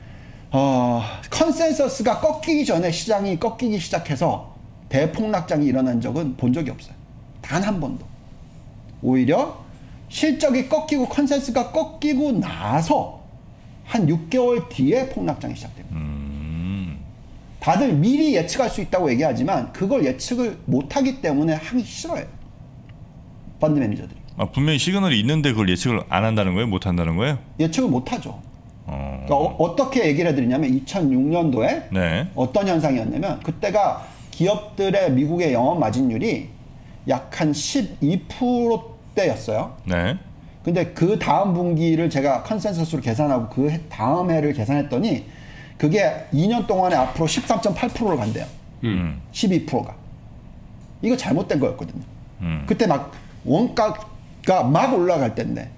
어, 컨센서스가 꺾이기 전에 시장이 꺾이기 시작해서 대폭락장이 일어난 적은 본 적이 없어요. 단 한 번도. 오히려 실적이 꺾이고 컨센서스가 꺾이고 나서 한 육 개월 뒤에 폭락장이 시작됩니다. 음. 다들 미리 예측할 수 있다고 얘기하지만 그걸 예측을 못하기 때문에 하기 싫어요. 펀드 매니저들이. 아, 분명히 시그널이 있는데 그걸 예측을 안 한다는 거예요? 못 한다는 거예요? 예측을 못하죠. 어. 그러니까 어, 어떻게 얘기를 해드리냐면 이천육 년도에 네. 어떤 현상이었냐면 그때가 기업들의 미국의 영업 마진율이 약 한 십이 퍼센트대였어요. 네. 근데 그 다음 분기를 제가 컨센서스로 계산하고 그 다음 해를 계산했더니 그게 이 년 동안에 앞으로 십삼 점 팔 퍼센트로 간대요. 음. 십이 퍼센트가. 이거 잘못된 거였거든요. 음. 그때 막 원가가 막 올라갈 때인데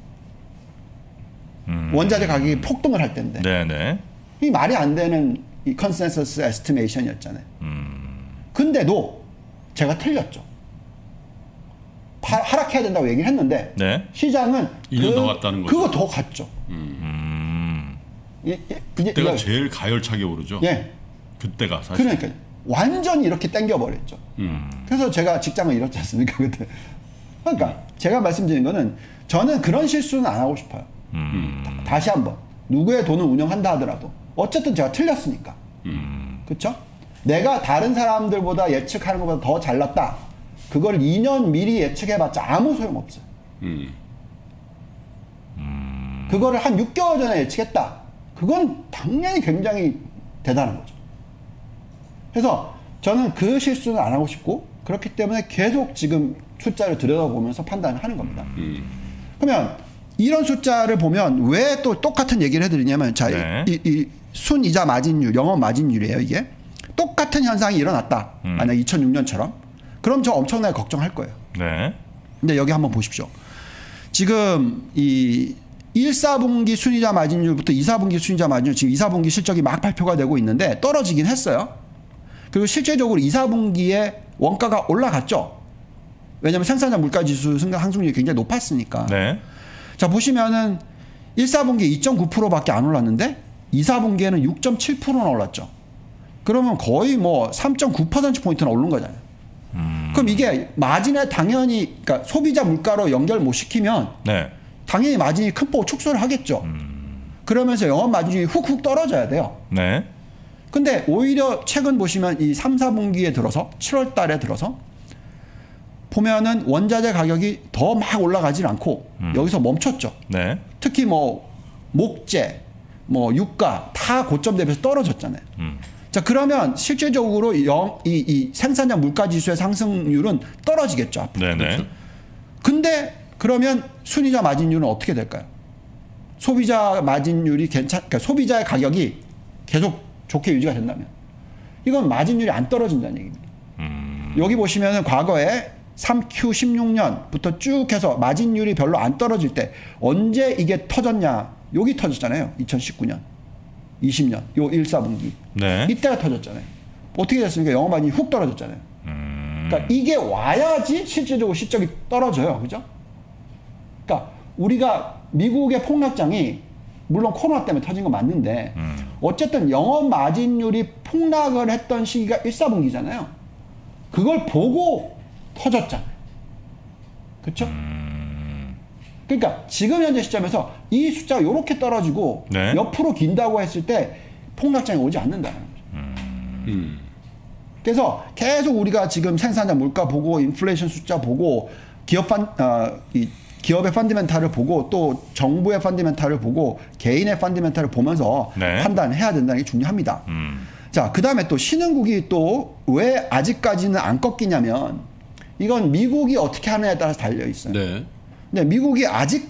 음. 원자재 가격이 폭등을 할 때인데 네네. 이 말이 안 되는 이 컨센서스 에스티메이션이었잖아요. 음. 근데도 제가 틀렸죠. 파, 하락해야 된다고 얘기를 했는데 네. 시장은 이 년 더 갔다는 거죠. 그거 더 갔죠. 음. 예, 예, 그게 그때가 이거- 제일 가열차게 오르죠. 예. 그때가 사실. 그러니까 완전히 이렇게 땡겨버렸죠. 음. 그래서 제가 직장을 잃었지 않습니까 그때. 그러니까 제가 말씀드린 거는 저는 그런 실수는 안 하고 싶어요. 음. 다- 다시 한번 누구의 돈을 운영한다 하더라도 어쨌든 제가 틀렸으니까. 음. 그렇죠? 내가 다른 사람들보다 예측하는 것보다 더 잘났다. 그걸 이 년 미리 예측해봤자 아무 소용없어요. 음. 그거를 한 육 개월 전에 예측했다. 그건 당연히 굉장히 대단한 거죠. 그래서 저는 그 실수는 안 하고 싶고 그렇기 때문에 계속 지금 숫자를 들여다보면서 판단을 하는 겁니다. 음. 그러면 이런 숫자를 보면 왜 또 똑같은 얘기를 해드리냐면 자, 네. 이, 이 순이자 마진율, 영업 마진율이에요 이게. 똑같은 현상이 일어났다. 음. 만약 이천육 년처럼. 그럼 저 엄청나게 걱정할 거예요. 네. 근데 여기 한번 보십시오. 지금 이 일, 사분기 순이자 마진율부터 이, 사분기 순이자 마진율 지금 이, 사분기 실적이 막 발표가 되고 있는데 떨어지긴 했어요. 그리고 실제적으로 이, 사분기에 원가가 올라갔죠. 왜냐하면 생산자 물가지수 상승률이 굉장히 높았으니까. 네. 자 보시면은 일, 사분기에 이 점 구 퍼센트밖에 안 올랐는데 이, 사분기에는 육 점 칠 퍼센트나 올랐죠. 그러면 거의 뭐 삼 점 구 퍼센트 포인트나 오른 거잖아요. 음. 그럼 이게 마진에 당연히 그러니까 소비자 물가로 연결 못 시키면 네. 당연히 마진이 큰 폭 축소를 하겠죠. 그러면서 영업 마진이 훅훅 떨어져야 돼요. 네. 근데 오히려 최근 보시면 이 삼, 사분기에 들어서 칠월 달에 들어서 보면은 원자재 가격이 더 막 올라가질 않고 음. 여기서 멈췄죠. 네. 특히 뭐 목재, 뭐 유가 다 고점 대비해서 떨어졌잖아요. 음. 자 그러면 실질적으로 영, 이, 이 생산자 물가 지수의 상승률은 떨어지겠죠. 앞으로. 네네. 근데 그러면 순이자 마진율은 어떻게 될까요? 소비자 마진율이 괜찮, 그러니까 소비자의 가격이 계속 좋게 유지가 된다면 이건 마진율이 안 떨어진다는 얘기입니다. 음. 여기 보시면은 과거에 삼 큐 십육 년부터 쭉 해서 마진율이 별로 안 떨어질 때 언제 이게 터졌냐? 여기 터졌잖아요. 이천십구 년, 이십 년, 요 일, 사분기. 네. 이때가 터졌잖아요. 어떻게 됐습니까? 영업 마진이 훅 떨어졌잖아요. 음. 그러니까 이게 와야지 실질적으로 실적이 떨어져요. 그죠? 그러니까 우리가 미국의 폭락장이 물론 코로나 때문에 터진 건 맞는데 음. 어쨌든 영업 마진율이 폭락을 했던 시기가 일, 사분기잖아요. 그걸 보고 터졌잖아요. 그렇죠? 음. 그러니까 지금 현재 시점에서 이 숫자가 이렇게 떨어지고 네. 옆으로 긴다고 했을 때 폭락장이 오지 않는다는 거죠. 음. 그래서 계속 우리가 지금 생산자 물가 보고 인플레이션 숫자 보고 기업 판, 어, 이 기업의 펀디멘탈을 보고 또 정부의 펀디멘탈을 보고 개인의 펀디멘탈을 보면서 네. 판단해야 된다는 게 중요합니다. 음. 자, 그 다음에 또 신흥국이 또 왜 아직까지는 안 꺾이냐면 이건 미국이 어떻게 하느냐에 따라서 달려 있어요. 네. 근데 미국이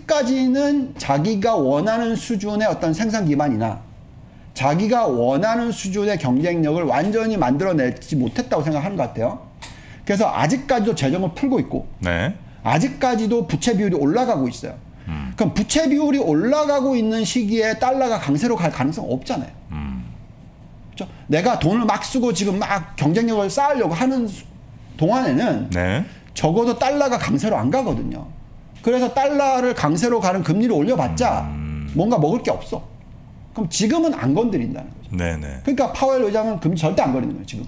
아직까지는 자기가 원하는 수준의 어떤 생산 기반이나 자기가 원하는 수준의 경쟁력을 완전히 만들어내지 못했다고 생각하는 것 같아요. 그래서 아직까지도 재정을 풀고 있고 네. 아직까지도 부채 비율이 올라가고 있어요. 음. 그럼 부채 비율이 올라가고 있는 시기에 달러가 강세로 갈 가능성 없잖아요. 음. 그렇죠? 내가 돈을 막 쓰고 지금 막 경쟁력을 쌓으려고 하는 동안에는 네. 적어도 달러가 강세로 안 가거든요. 그래서 달러를 강세로 가는 금리를 올려봤자 음. 뭔가 먹을 게 없어. 그럼 지금은 안 건드린다는 거죠. 네네. 그러니까 파웰 의장은 금리 절대 안 건드리는 거예요. 지금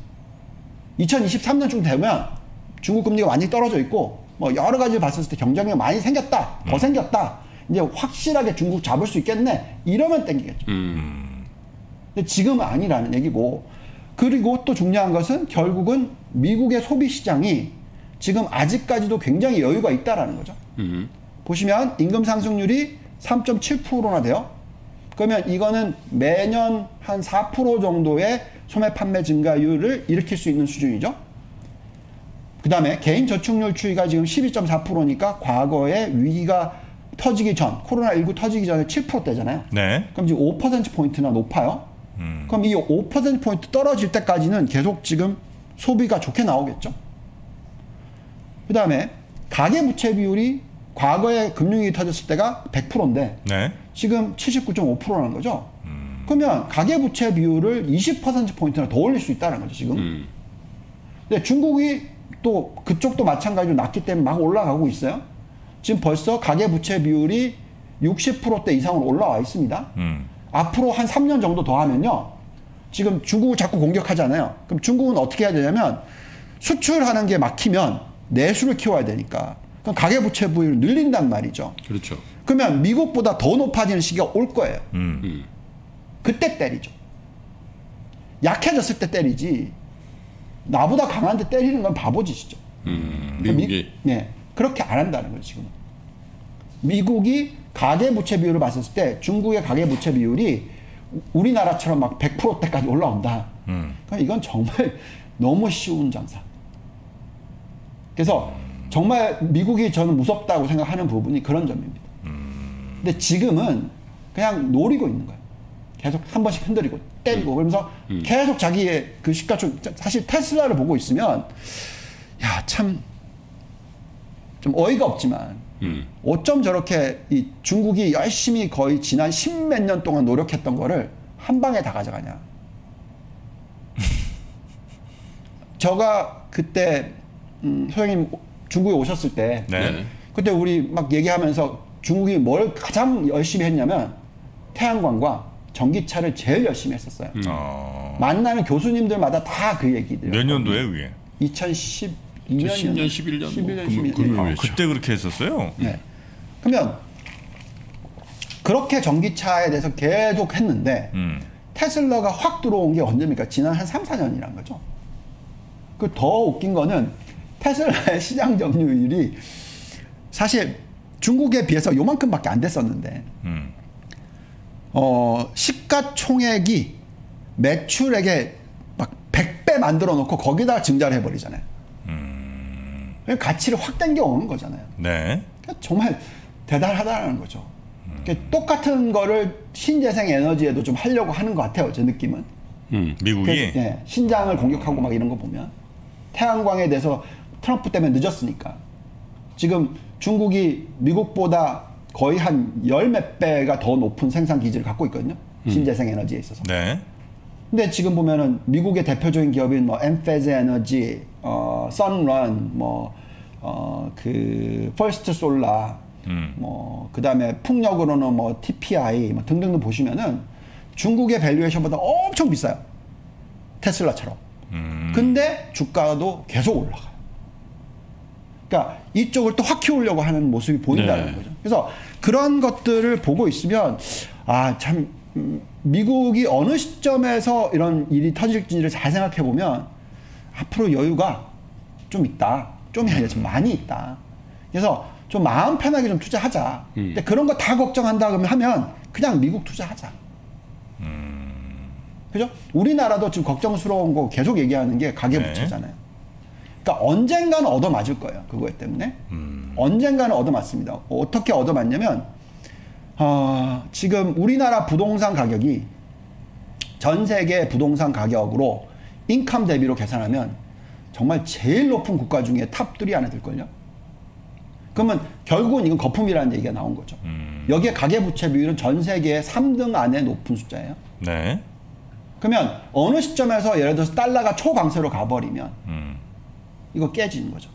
이천이십삼 년쯤 되면 중국 금리가 완전히 떨어져 있고 뭐 여러 가지를 봤을 때 경쟁력 많이 생겼다, 더 음. 생겼다. 이제 확실하게 중국 잡을 수 있겠네. 이러면 땡기겠죠. 음. 근데 지금은 아니라는 얘기고, 그리고 또 중요한 것은 결국은 미국의 소비 시장이 지금 아직까지도 굉장히 여유가 있다라는 거죠. 음. 보시면 임금 상승률이 삼 점 칠 퍼센트나 돼요. 그러면 이거는 매년 한 사 퍼센트 정도의 소매 판매 증가율을 일으킬 수 있는 수준이죠. 그 다음에 개인 저축률 추이가 지금 십이 점 사 퍼센트니까 과거에 위기가 터지기 전, 코로나십구 터지기 전에 칠 퍼센트대잖아요. 네. 그럼 지금 오 퍼센트 포인트나 높아요. 음. 그럼 이 오 퍼센트 포인트 떨어질 때까지는 계속 지금 소비가 좋게 나오겠죠. 그 다음에 가계부채 비율이 과거에 금융위기 터졌을 때가 백 퍼센트인데 네. 지금 칠십구 점 오 퍼센트라는 거죠. 음. 그러면 가계부채 비율을 이십 퍼센트 포인트나 더 올릴 수 있다는 거죠, 지금. 음. 근데 중국이 또 그쪽도 마찬가지로 낮기 때문에 막 올라가고 있어요. 지금 벌써 가계부채 비율이 육십 퍼센트대 이상으로 올라와 있습니다. 음. 앞으로 한 삼 년 정도 더 하면요. 지금 중국을 자꾸 공격하잖아요. 그럼 중국은 어떻게 해야 되냐면 수출하는 게 막히면 내수를 키워야 되니까. 그럼 가계부채 비율을 늘린단 말이죠. 그렇죠. 그러면 미국보다 더 높아지는 시기가 올 거예요. 음. 음. 그때 때리죠. 약해졌을 때 때리지. 나보다 강한데 때리는 건 바보짓이죠. 음. 미국이. 미, 네. 그렇게 안 한다는 거예요, 지금. 미국이 가계부채 비율을 봤을 때 중국의 가계부채 비율이 우리나라처럼 막 백 퍼센트대까지 올라온다. 음. 그럼 이건 정말 너무 쉬운 장사. 그래서 정말 미국이 저는 무섭다고 생각하는 부분이 그런 점입니다. 음. 근데 지금은 그냥 노리고 있는 거예요. 계속 한 번씩 흔들리고 때리고 그러면서 음. 계속 자기의 그 시가총, 사실 테슬라를 보고 있으면 야, 참 좀 어이가 없지만 음. 어쩜 저렇게 이 중국이 열심히 거의 지난 십몇 년 동안 노력했던 거를 한 방에 다 가져가냐. 제가 그때 음, 소장님 중국에 오셨을 때 네. 그때 우리 막 얘기하면서 중국이 뭘 가장 열심히 했냐면 태양광과 전기차를 제일 열심히 했었어요. 음. 어... 만나는 교수님들마다 다 그 얘기들. 몇 년도에 그게? 이천십이 년, 십 년, 십일 년, 십일 년, 뭐, 십일 년. 아, 그때 그렇게 했었어요? 네. 그러면 그렇게 전기차에 대해서 계속 했는데 음. 테슬라가 확 들어온 게 언제입니까? 지난 한 삼, 사 년이란 거죠. 그 더 웃긴 거는 테슬라의 시장 점유율이 사실 중국에 비해서 요만큼밖에 안 됐었는데 음. 어, 시가총액이 매출액의 막 백 배 만들어 놓고 거기다가 증자를 해버리잖아요. 음. 가치를 확 당겨오는 거잖아요. 네. 그러니까 정말 대단하다는 거죠. 음. 그러니까 똑같은 거를 신재생 에너지에도 좀 하려고 하는 것 같아요. 제 느낌은. 음. 미국이? 예, 신장을 공격하고 막 이런 거 보면. 태양광에 대해서 트럼프 때문에 늦었으니까. 지금 중국이 미국보다 거의 한 열 몇 배가 더 높은 생산 기지를 갖고 있거든요. 음. 신재생 에너지에 있어서. 네. 근데 지금 보면은 미국의 대표적인 기업인 뭐 엠페즈 에너지, 어, 선런, 뭐, 어, 그, 퍼스트 솔라, 음. 뭐, 그 다음에 풍력으로는 뭐 티피아이, 뭐 등등등 보시면은 중국의 밸류에이션보다 엄청 비싸요. 테슬라처럼. 음. 근데 주가도 계속 올라가요. 그러니까 이쪽을 또 확 키우려고 하는 모습이 보인다는 네. 거죠. 그래서 그런 것들을 보고 있으면 아, 참 음, 미국이 어느 시점에서 이런 일이 터질지를 잘 생각해 보면 앞으로 여유가 좀 있다. 좀이 아니라 좀 많이 있다. 그래서 좀 마음 편하게 좀 투자하자. 음. 근데 그런 거 다 걱정한다 그러면 하면 그냥 미국 투자하자. 음. 그죠? 우리나라도 지금 걱정스러운 거 계속 얘기하는 게 가계부채잖아요. 네. 그러니까 언젠가는 얻어맞을 거예요. 그거 때문에. 음. 언젠가는 얻어맞습니다. 어떻게 얻어맞냐면 어, 지금 우리나라 부동산 가격이 전 세계 부동산 가격으로 인컴 대비로 계산하면 정말 제일 높은 국가 중에 탑삼 안에 들걸요. 그러면 결국은 이건 거품이라는 얘기가 나온 거죠. 음. 여기에 가계부채 비율은 전 세계 삼 등 안에 높은 숫자예요. 네. 그러면 어느 시점에서 예를 들어서 달러가 초강세로 가버리면 음. 이거 깨지는 거죠.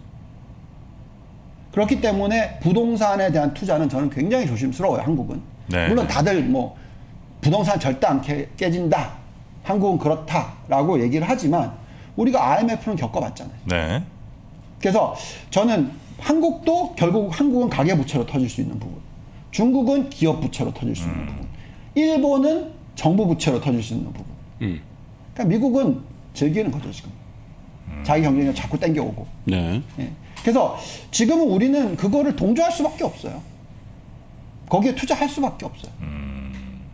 그렇기 때문에 부동산에 대한 투자는 저는 굉장히 조심스러워요. 한국은. 네. 물론 다들 뭐 부동산 절대 안 깨, 깨진다. 한국은 그렇다라고 얘기를 하지만 우리가 아이엠에프는 겪어봤잖아요. 네. 그래서 저는 한국도 결국 한국은 가계부채로 터질 수 있는 부분, 중국은 기업부채로 터질 수 있는 음. 부분, 일본은 정부부채로 터질 수 있는 부분. 음. 그러니까 미국은 즐기는 거죠 지금. 음. 자기 경쟁력 자꾸 땡겨오고. 네. 예. 그래서 지금은 우리는 그거를 동조할 수밖에 없어요. 거기에 투자할 수밖에 없어요. 음.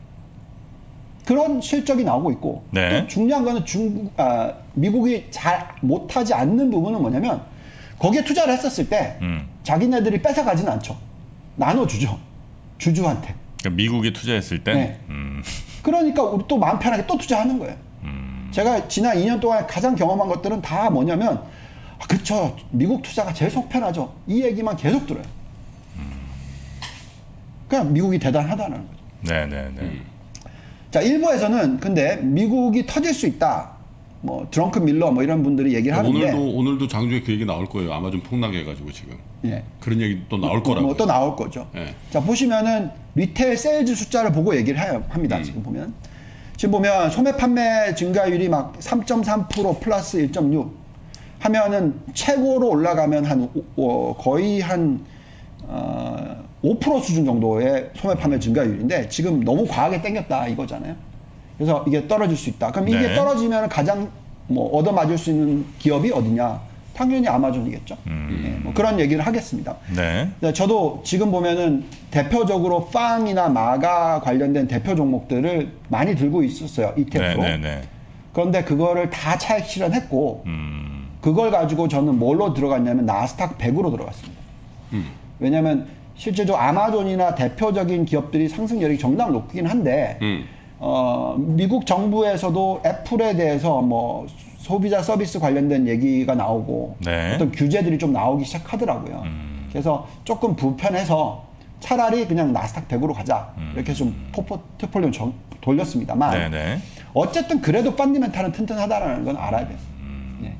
그런 실적이 나오고 있고 네. 또 중요한 거는 중국, 아, 미국이 잘 못하지 않는 부분은 뭐냐면 거기에 투자를 했었을 때 음. 자기네들이 뺏어가지는 않죠. 나눠주죠. 주주한테. 그러니까 미국에 투자했을 때. 네. 음. 그러니까 우리 또 마음 편하게 또 투자하는 거예요. 음. 제가 지난 이 년 동안 가장 경험한 것들은 다 뭐냐면 아, 그렇죠. 미국 투자가 제일 속 편하죠. 이 얘기만 계속 들어요. 음. 그냥 미국이 대단하다는 거죠. 네네네. 음. 자, 일부에서는 근데 미국이 터질 수 있다. 뭐 드렁크 밀러 뭐 이런 분들이 얘기를 하는데 오늘도 오늘도 장주에 그 얘기 나올 거예요. 아마존 폭락해가지고 지금. 예. 그런 얘기 또 나올 뭐, 거라고. 뭐 또 나올 거죠. 예. 자, 보시면은 리테일 세일즈 숫자를 보고 얘기를 해요, 합니다. 음. 지금 보면 지금 보면 소매 판매 증가율이 막 삼 점 삼 퍼센트 플러스 일 점 육 하면은 최고로 올라가면 한 오, 거의 한 어, 오 퍼센트 수준 정도의 소매 판매 증가율인데 지금 너무 과하게 땡겼다 이거잖아요. 그래서 이게 떨어질 수 있다. 그럼 이게 네. 떨어지면 가장 뭐 얻어맞을 수 있는 기업이 어디냐? 당연히 아마존이겠죠. 음. 네, 뭐 그런 얘기를 하겠습니다. 네. 저도 지금 보면은 대표적으로 빵이나 마가 관련된 대표 종목들을 많이 들고 있었어요. 이티에프로. 네, 네, 네. 그런데 그거를 다 차익 실현했고 음. 그걸 가지고 저는 뭘로 들어갔냐면 나스닥 백으로 들어갔습니다. 음. 왜냐하면 실제로 아마존이나 대표적인 기업들이 상승 여력이 정말 높긴 한데 음. 어, 미국 정부에서도 애플에 대해서 뭐 소비자 서비스 관련된 얘기가 나오고 네. 어떤 규제들이 좀 나오기 시작하더라고요. 음. 그래서 조금 불편해서 차라리 그냥 나스닥 백으로 가자 음. 이렇게 좀 포트폴리오 정, 돌렸습니다만 네네. 어쨌든 그래도 펀디멘탈은 튼튼하다라는 건 알아야 돼요. 음. 예.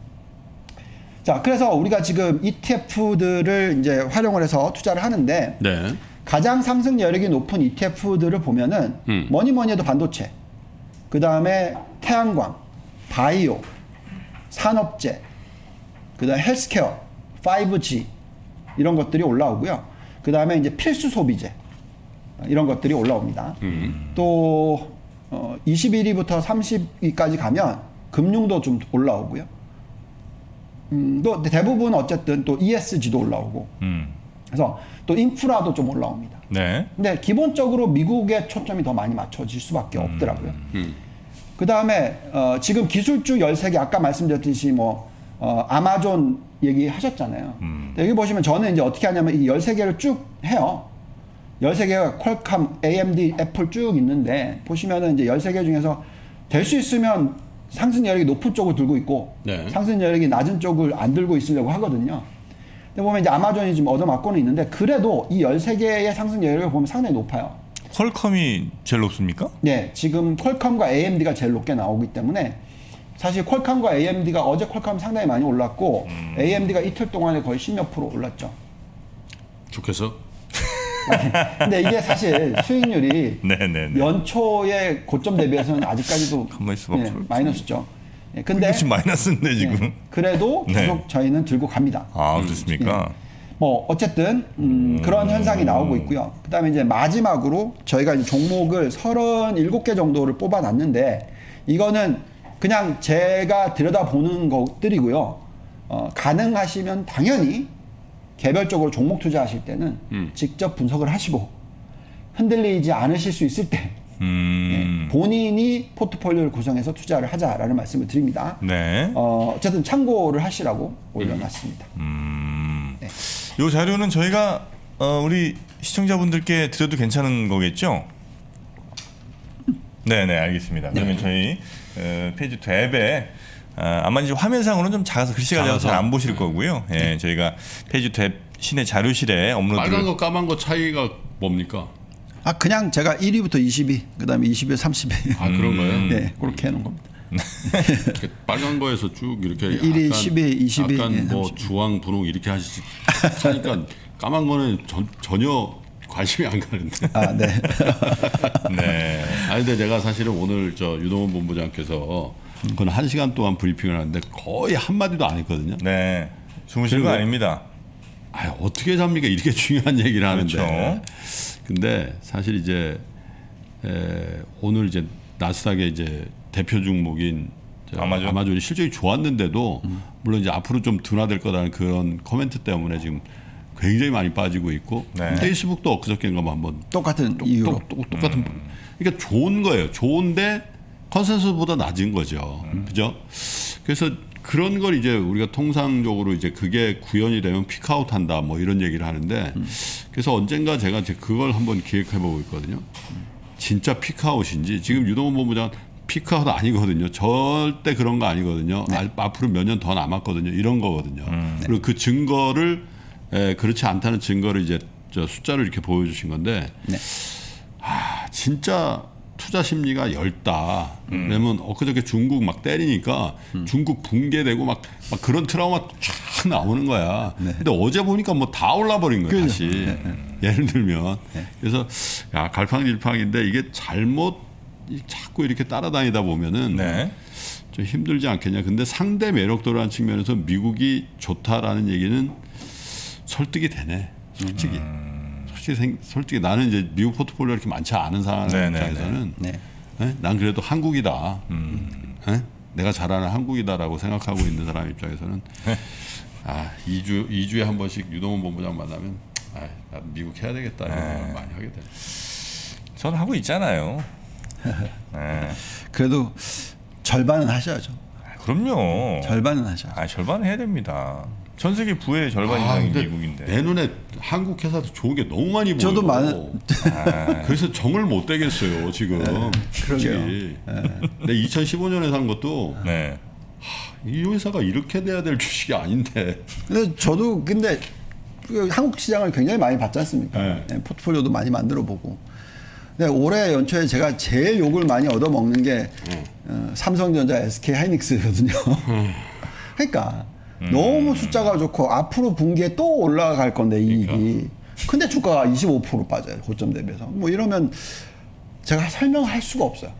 자, 그래서 우리가 지금 이티에프들을 이제 활용을 해서 투자를 하는데 네. 가장 상승 여력이 높은 이티에프들을 보면은 음. 뭐니 뭐니 해도 반도체, 그 다음에 태양광, 바이오, 산업재, 그 다음에 헬스케어, 파이브 지 이런 것들이 올라오고요. 그 다음에 이제 필수 소비재 이런 것들이 올라옵니다. 음. 또 어, 이십일 위부터 삼십 위까지 가면 금융도 좀 올라오고요. 음, 또 대부분 어쨌든 또 이에스지도 올라오고. 음. 그래서 또 인프라도 좀 올라옵니다. 네. 근데 기본적으로 미국에 초점이 더 많이 맞춰질 수밖에 없더라고요. 음. 그 다음에 어, 지금 기술주 열세 개 아까 말씀드렸듯이 뭐 어, 아마존 얘기하셨잖아요. 음. 여기 보시면 저는 이제 어떻게 하냐면 이 열세 개를 쭉 해요. 열세 개가 퀄컴, 에이엠디, 애플 쭉 있는데 보시면은 이제 열세 개 중에서 될 수 있으면 상승 여력이 높은 쪽을 들고 있고 네. 상승 여력이 낮은 쪽을 안 들고 있으려고 하거든요. 근데 보면 이제 아마존이 지금 얻어맞고는 있는데 그래도 이 열세 개의 상승 여력을 보면 상당히 높아요. 퀄컴이 제일 높습니까? 네, 지금 퀄컴과 에이엠디가 제일 높게 나오기 때문에 사실 퀄컴과 에이엠디가 어제 퀄컴이 상당히 많이 올랐고 음. 에이엠디가 이틀 동안에 거의 십몇 프로 올랐죠. 좋겠어? 근데 이게 사실 수익률이 네네네. 연초의 고점 대비해서는 아직까지도 가만히 있어봐. 네, 마이너스죠. 네, 근데 지금 마이너스인데 지금. 네, 그래도 네. 계속 저희는 들고 갑니다. 아 그렇습니까? 네. 뭐 어쨌든 음, 그런 현상이 나오고 있고요. 그다음에 이제 마지막으로 저희가 이제 종목을 서른일곱 개 정도를 뽑아놨는데 이거는 그냥 제가 들여다보는 것들이고요. 어, 가능하시면 당연히 개별적으로 종목 투자하실 때는 음. 직접 분석을 하시고 흔들리지 않으실 수 있을 때 음. 네, 본인이 포트폴리오를 구성해서 투자를 하자라는 말씀을 드립니다. 네. 어, 어쨌든 참고를 하시라고 올려놨습니다. 음. 네. 이 자료는 저희가 어, 우리 시청자분들께 드려도 괜찮은 거겠죠? 네네 알겠습니다. 그러면 네. 저희 어, 페이지 투 앱에 어, 아마 이제 화면상으로는 좀 작아서 글씨가 작아서 잘 안 보실 거고요. 예, 저희가 페이지 투 앱 시내 자료실에 업로드를 빨간 거 까만 거 차이가 뭡니까? 아 그냥 제가 일 위부터 이십 위, 그다음에 이십 위, 삼십 위. 아 그런 거예요? 네, 그렇게 해놓은 겁니다. 이렇게 빨간 거에서 쭉 이렇게 일 위, 약간, 십 위, 이십 위, 약간 예, 뭐 삼십 위. 주황, 분홍 이렇게 하시 하니까 까만 거는 전, 전혀 관심이 안 가는데. 아 네. 네. 아 근데 내가 사실은 오늘 저 유동원 본부장께서 그건 한 시간 동안 브리핑을 하는데 거의 한 마디도 안 했거든요. 네. 주무시는 거 그리고- 아닙니다. 아 어떻게 잡니까? 이렇게 중요한 얘기를 하는데. 그렇죠. 근데 사실 이제 에, 오늘 이제 나스닥의 이제 대표 종목인 저 아마존? 아마존이 실적이 좋았는데도 물론 이제 앞으로 좀 둔화될 거라는 그런 코멘트 때문에 지금 굉장히 많이 빠지고 있고 네. 페이스북도 엊그저께인가 한번 똑같은 똑, 이유로. 똑, 똑, 똑같은 그러니까 좋은 거예요. 좋은데 컨센서스보다 낮은 거죠. 그죠? 그래서 그런 걸 이제 우리가 통상적으로 이제 그게 구현이 되면 피크아웃 한다 뭐 이런 얘기를 하는데 음. 그래서 언젠가 제가 이제 그걸 한번 기획해보고 있거든요. 음. 진짜 피크아웃인지 지금 유동훈 본부장 피크아웃 아니거든요. 절대 그런 거 아니거든요. 네. 앞으로 몇 년 더 남았거든요. 이런 거거든요. 음. 그리고 그 증거를 에, 그렇지 않다는 증거를 이제 저 숫자를 이렇게 보여주신 건데 네. 아 진짜 투자 심리가 엷다. 음. 왜냐면 엊그저께 중국 막 때리니까 음. 중국 붕괴되고 막, 막 그런 트라우마 쫙 나오는 거야. 네. 근데 어제 보니까 뭐 다 올라버린 거야. 다시. 네. 예를 들면. 네. 그래서 야 갈팡질팡인데 이게 잘못 자꾸 이렇게 따라다니다 보면은 네. 좀 힘들지 않겠냐. 근데 상대 매력도라는 측면에서 미국이 좋다라는 얘기는 설득이 되네. 솔직히. 음. 솔직히, 솔직히 나는 이제 미국 포트폴리오 이렇게 많지 않은 사람 입장에서는 네. 네? 난 그래도 한국이다. 음. 네? 내가 잘하는 한국이다라고 생각하고 있는 사람 입장에서는 아, 이 주, 이 주에 한 번씩 유동훈 본부장 만나면 아, 나 미국 해야 되겠다 이런 네. 생각 많이 하게 돼. 전 하고 있잖아요. 네. 그래도 절반은 하셔야죠. 아, 그럼요. 절반은 하셔야죠. 아, 절반은 해야 됩니다. 전 세계 부의 절반 이상이 아, 미국인데. 내 눈에 한국 회사도 좋은 게 너무 많이 보여요. 저도 많은. 아. 그래서 정을 못 대겠어요 지금. 네, 그러게요. 네. 내 이천십오 년에 산 것도 네. 하, 이 회사가 이렇게 돼야 될 주식이 아닌데. 근데 저도 근데 한국 시장을 굉장히 많이 봤지 않습니까? 네. 네, 포트폴리오도 많이 만들어 보고. 근데 올해 연초에 제가 제일 욕을 많이 얻어 먹는 게 음. 어, 삼성전자, 에스케이하이닉스거든요. 음. 그러니까. 음. 너무 숫자가 좋고 앞으로 분기에 또 올라갈 건데 이익이. 그러니까. 근데 주가가 이십오 퍼센트 빠져요. 고점 대비해서. 뭐 이러면 제가 설명할 수가 없어요.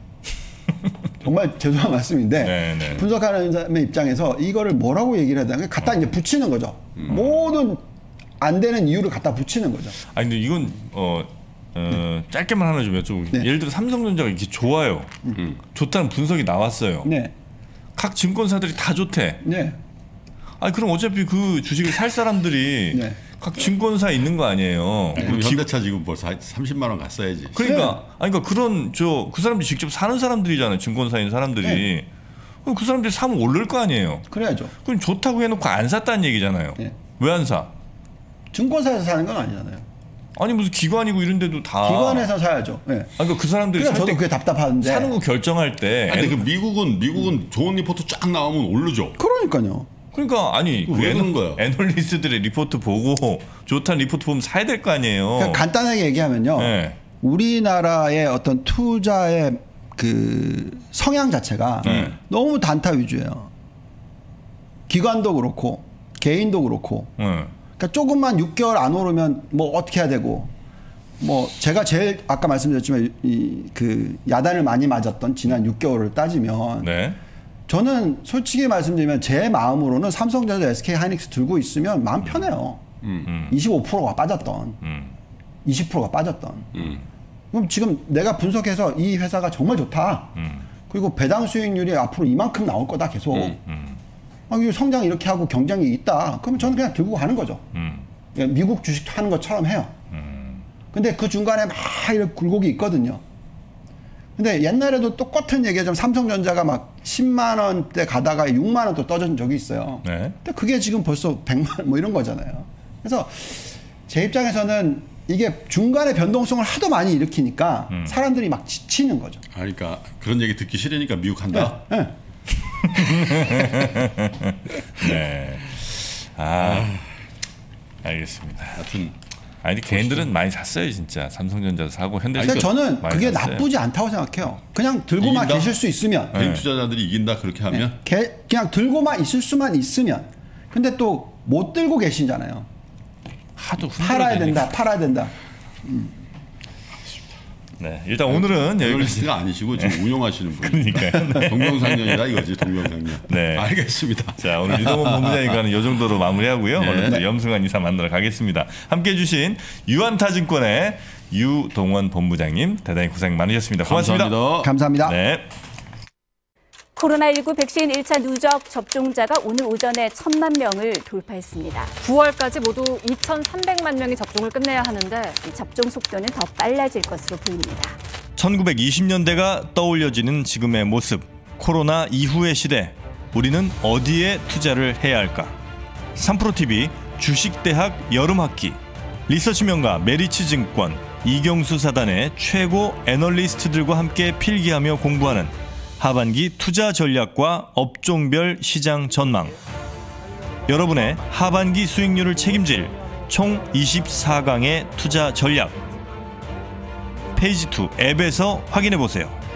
정말 죄송한 말씀인데 네네. 분석하는 사람의 입장에서 이거를 뭐라고 얘기를 해야 되나 갖다 어. 이제 붙이는 거죠. 음. 모든 안 되는 이유를 갖다 붙이는 거죠. 아니 근데 이건 어, 어 네. 짧게만 하나 좀 여쭤볼게요. 네. 예를 들어 삼성전자가 이렇게 좋아요. 음. 좋다는 분석이 나왔어요. 네. 각 증권사들이 다 좋대. 네. 아 그럼 어차피 그 주식을 살 사람들이 네. 각 증권사에 있는 거 아니에요. 네. 현대차 지금 벌써 삼십만 원 갔어야지. 그러니까 네. 아니 그러니까 그런 저 그 사람들이 직접 사는 사람들이잖아요. 증권사에 있는 사람들이. 네. 그럼 그 사람들이 사면 오를 거 아니에요. 그래야죠. 그럼 좋다고 해놓고 안 샀다는 얘기잖아요. 네. 왜 안 사? 증권사에서 사는 건 아니잖아요. 아니 무슨 기관이고 이런 데도 다 기관에서 사야죠. 네. 아니 그러니까 그 사람들이 살 때 그게 답답한데 사는 거 결정할 때. 아니 그 미국은 미국은 좋은 리포트 쫙 나오면 오르죠. 그러니까요. 그러니까 아니 그 애널, 거야? 애널리스트들의 리포트 보고 좋다는 리포트 보면 사야 될 거 아니에요. 그러니까 간단하게 얘기하면요. 네. 우리나라의 어떤 투자의 그 성향 자체가 네. 너무 단타 위주예요. 기관도 그렇고 개인도 그렇고. 네. 그러니까 조금만 육 개월 안 오르면 뭐 어떻게 해야 되고. 뭐 제가 제일 아까 말씀드렸지만 이 그 야단을 많이 맞았던 지난 육 개월을 따지면. 네. 저는 솔직히 말씀드리면 제 마음으로는 삼성전자, 에스케이하이닉스 들고 있으면 마음 편해요. 음, 음. 이십오 퍼센트가 빠졌던, 음. 이십 퍼센트가 빠졌던. 음. 그럼 지금 내가 분석해서 이 회사가 정말 좋다. 음. 그리고 배당 수익률이 앞으로 이만큼 나올 거다 계속. 음, 음. 아, 성장 이렇게 하고 경쟁이 있다. 그러면 저는 그냥 들고 가는 거죠. 음. 미국 주식 하는 것처럼 해요. 음. 근데 그 중간에 막 이렇게 굴곡이 있거든요. 근데 옛날에도 똑같은 얘기죠. 삼성전자가 막 십만 원대 가다가 육만 원 또 떨어진 적이 있어요. 네. 근데 그게 지금 벌써 백만 뭐 이런 거잖아요. 그래서 제 입장에서는 이게 중간에 변동성을 하도 많이 일으키니까 음. 사람들이 막 지치는 거죠. 아, 그러니까 그런 얘기 듣기 싫으니까 미국 한다. 네. 네. 네. 아, 알겠습니다. 하여튼. 아니 개인들은 많이 샀어요 진짜. 삼성전자도 사고 현대차. 근데 저는 그게 샀어요. 나쁘지 않다고 생각해요. 그냥 들고만 이긴다? 계실 수 있으면. 개인 투자자들이 이긴다 그렇게 하면. 네. 개, 그냥 들고만 있을 수만 있으면. 근데 또 못 들고 계시잖아요. 하도 팔아야 된다. 팔아야 된다. 음. 네, 일단 오늘은 애널리스트가 아니시고 지금 네. 운영하시는 분. 그러니까요. 네. 동병상련이다 이거지, 동병상련. 네, 알겠습니다. 자, 오늘 유동훈 본부장님과는 이 정도로 마무리하고요. 네. 오늘 또 염승환 이사 만나러 가겠습니다. 함께해 주신 유한타증권의 유동원 본부장님 대단히 고생 많으셨습니다. 고맙습니다. 감사합니다. 감사합니다. 네. 코로나십구 백신 일 차 누적 접종자가 오늘 오전에 천만 명을 돌파했습니다. 구월까지 모두 이천삼백만 명이 접종을 끝내야 하는데 이 접종 속도는 더 빨라질 것으로 보입니다. 천구백이십 년대가 떠올려지는 지금의 모습, 코로나 이후의 시대. 우리는 어디에 투자를 해야 할까? 삼프로티비 주식대학 여름학기 리서치 명가 메리츠증권 이경수 사단의 최고 애널리스트들과 함께 필기하며 공부하는 하반기 투자 전략과 업종별 시장 전망. 여러분의 하반기 수익률을 책임질 총 이십사 강의 투자 전략. 페이지 이 앱에서 확인해 보세요.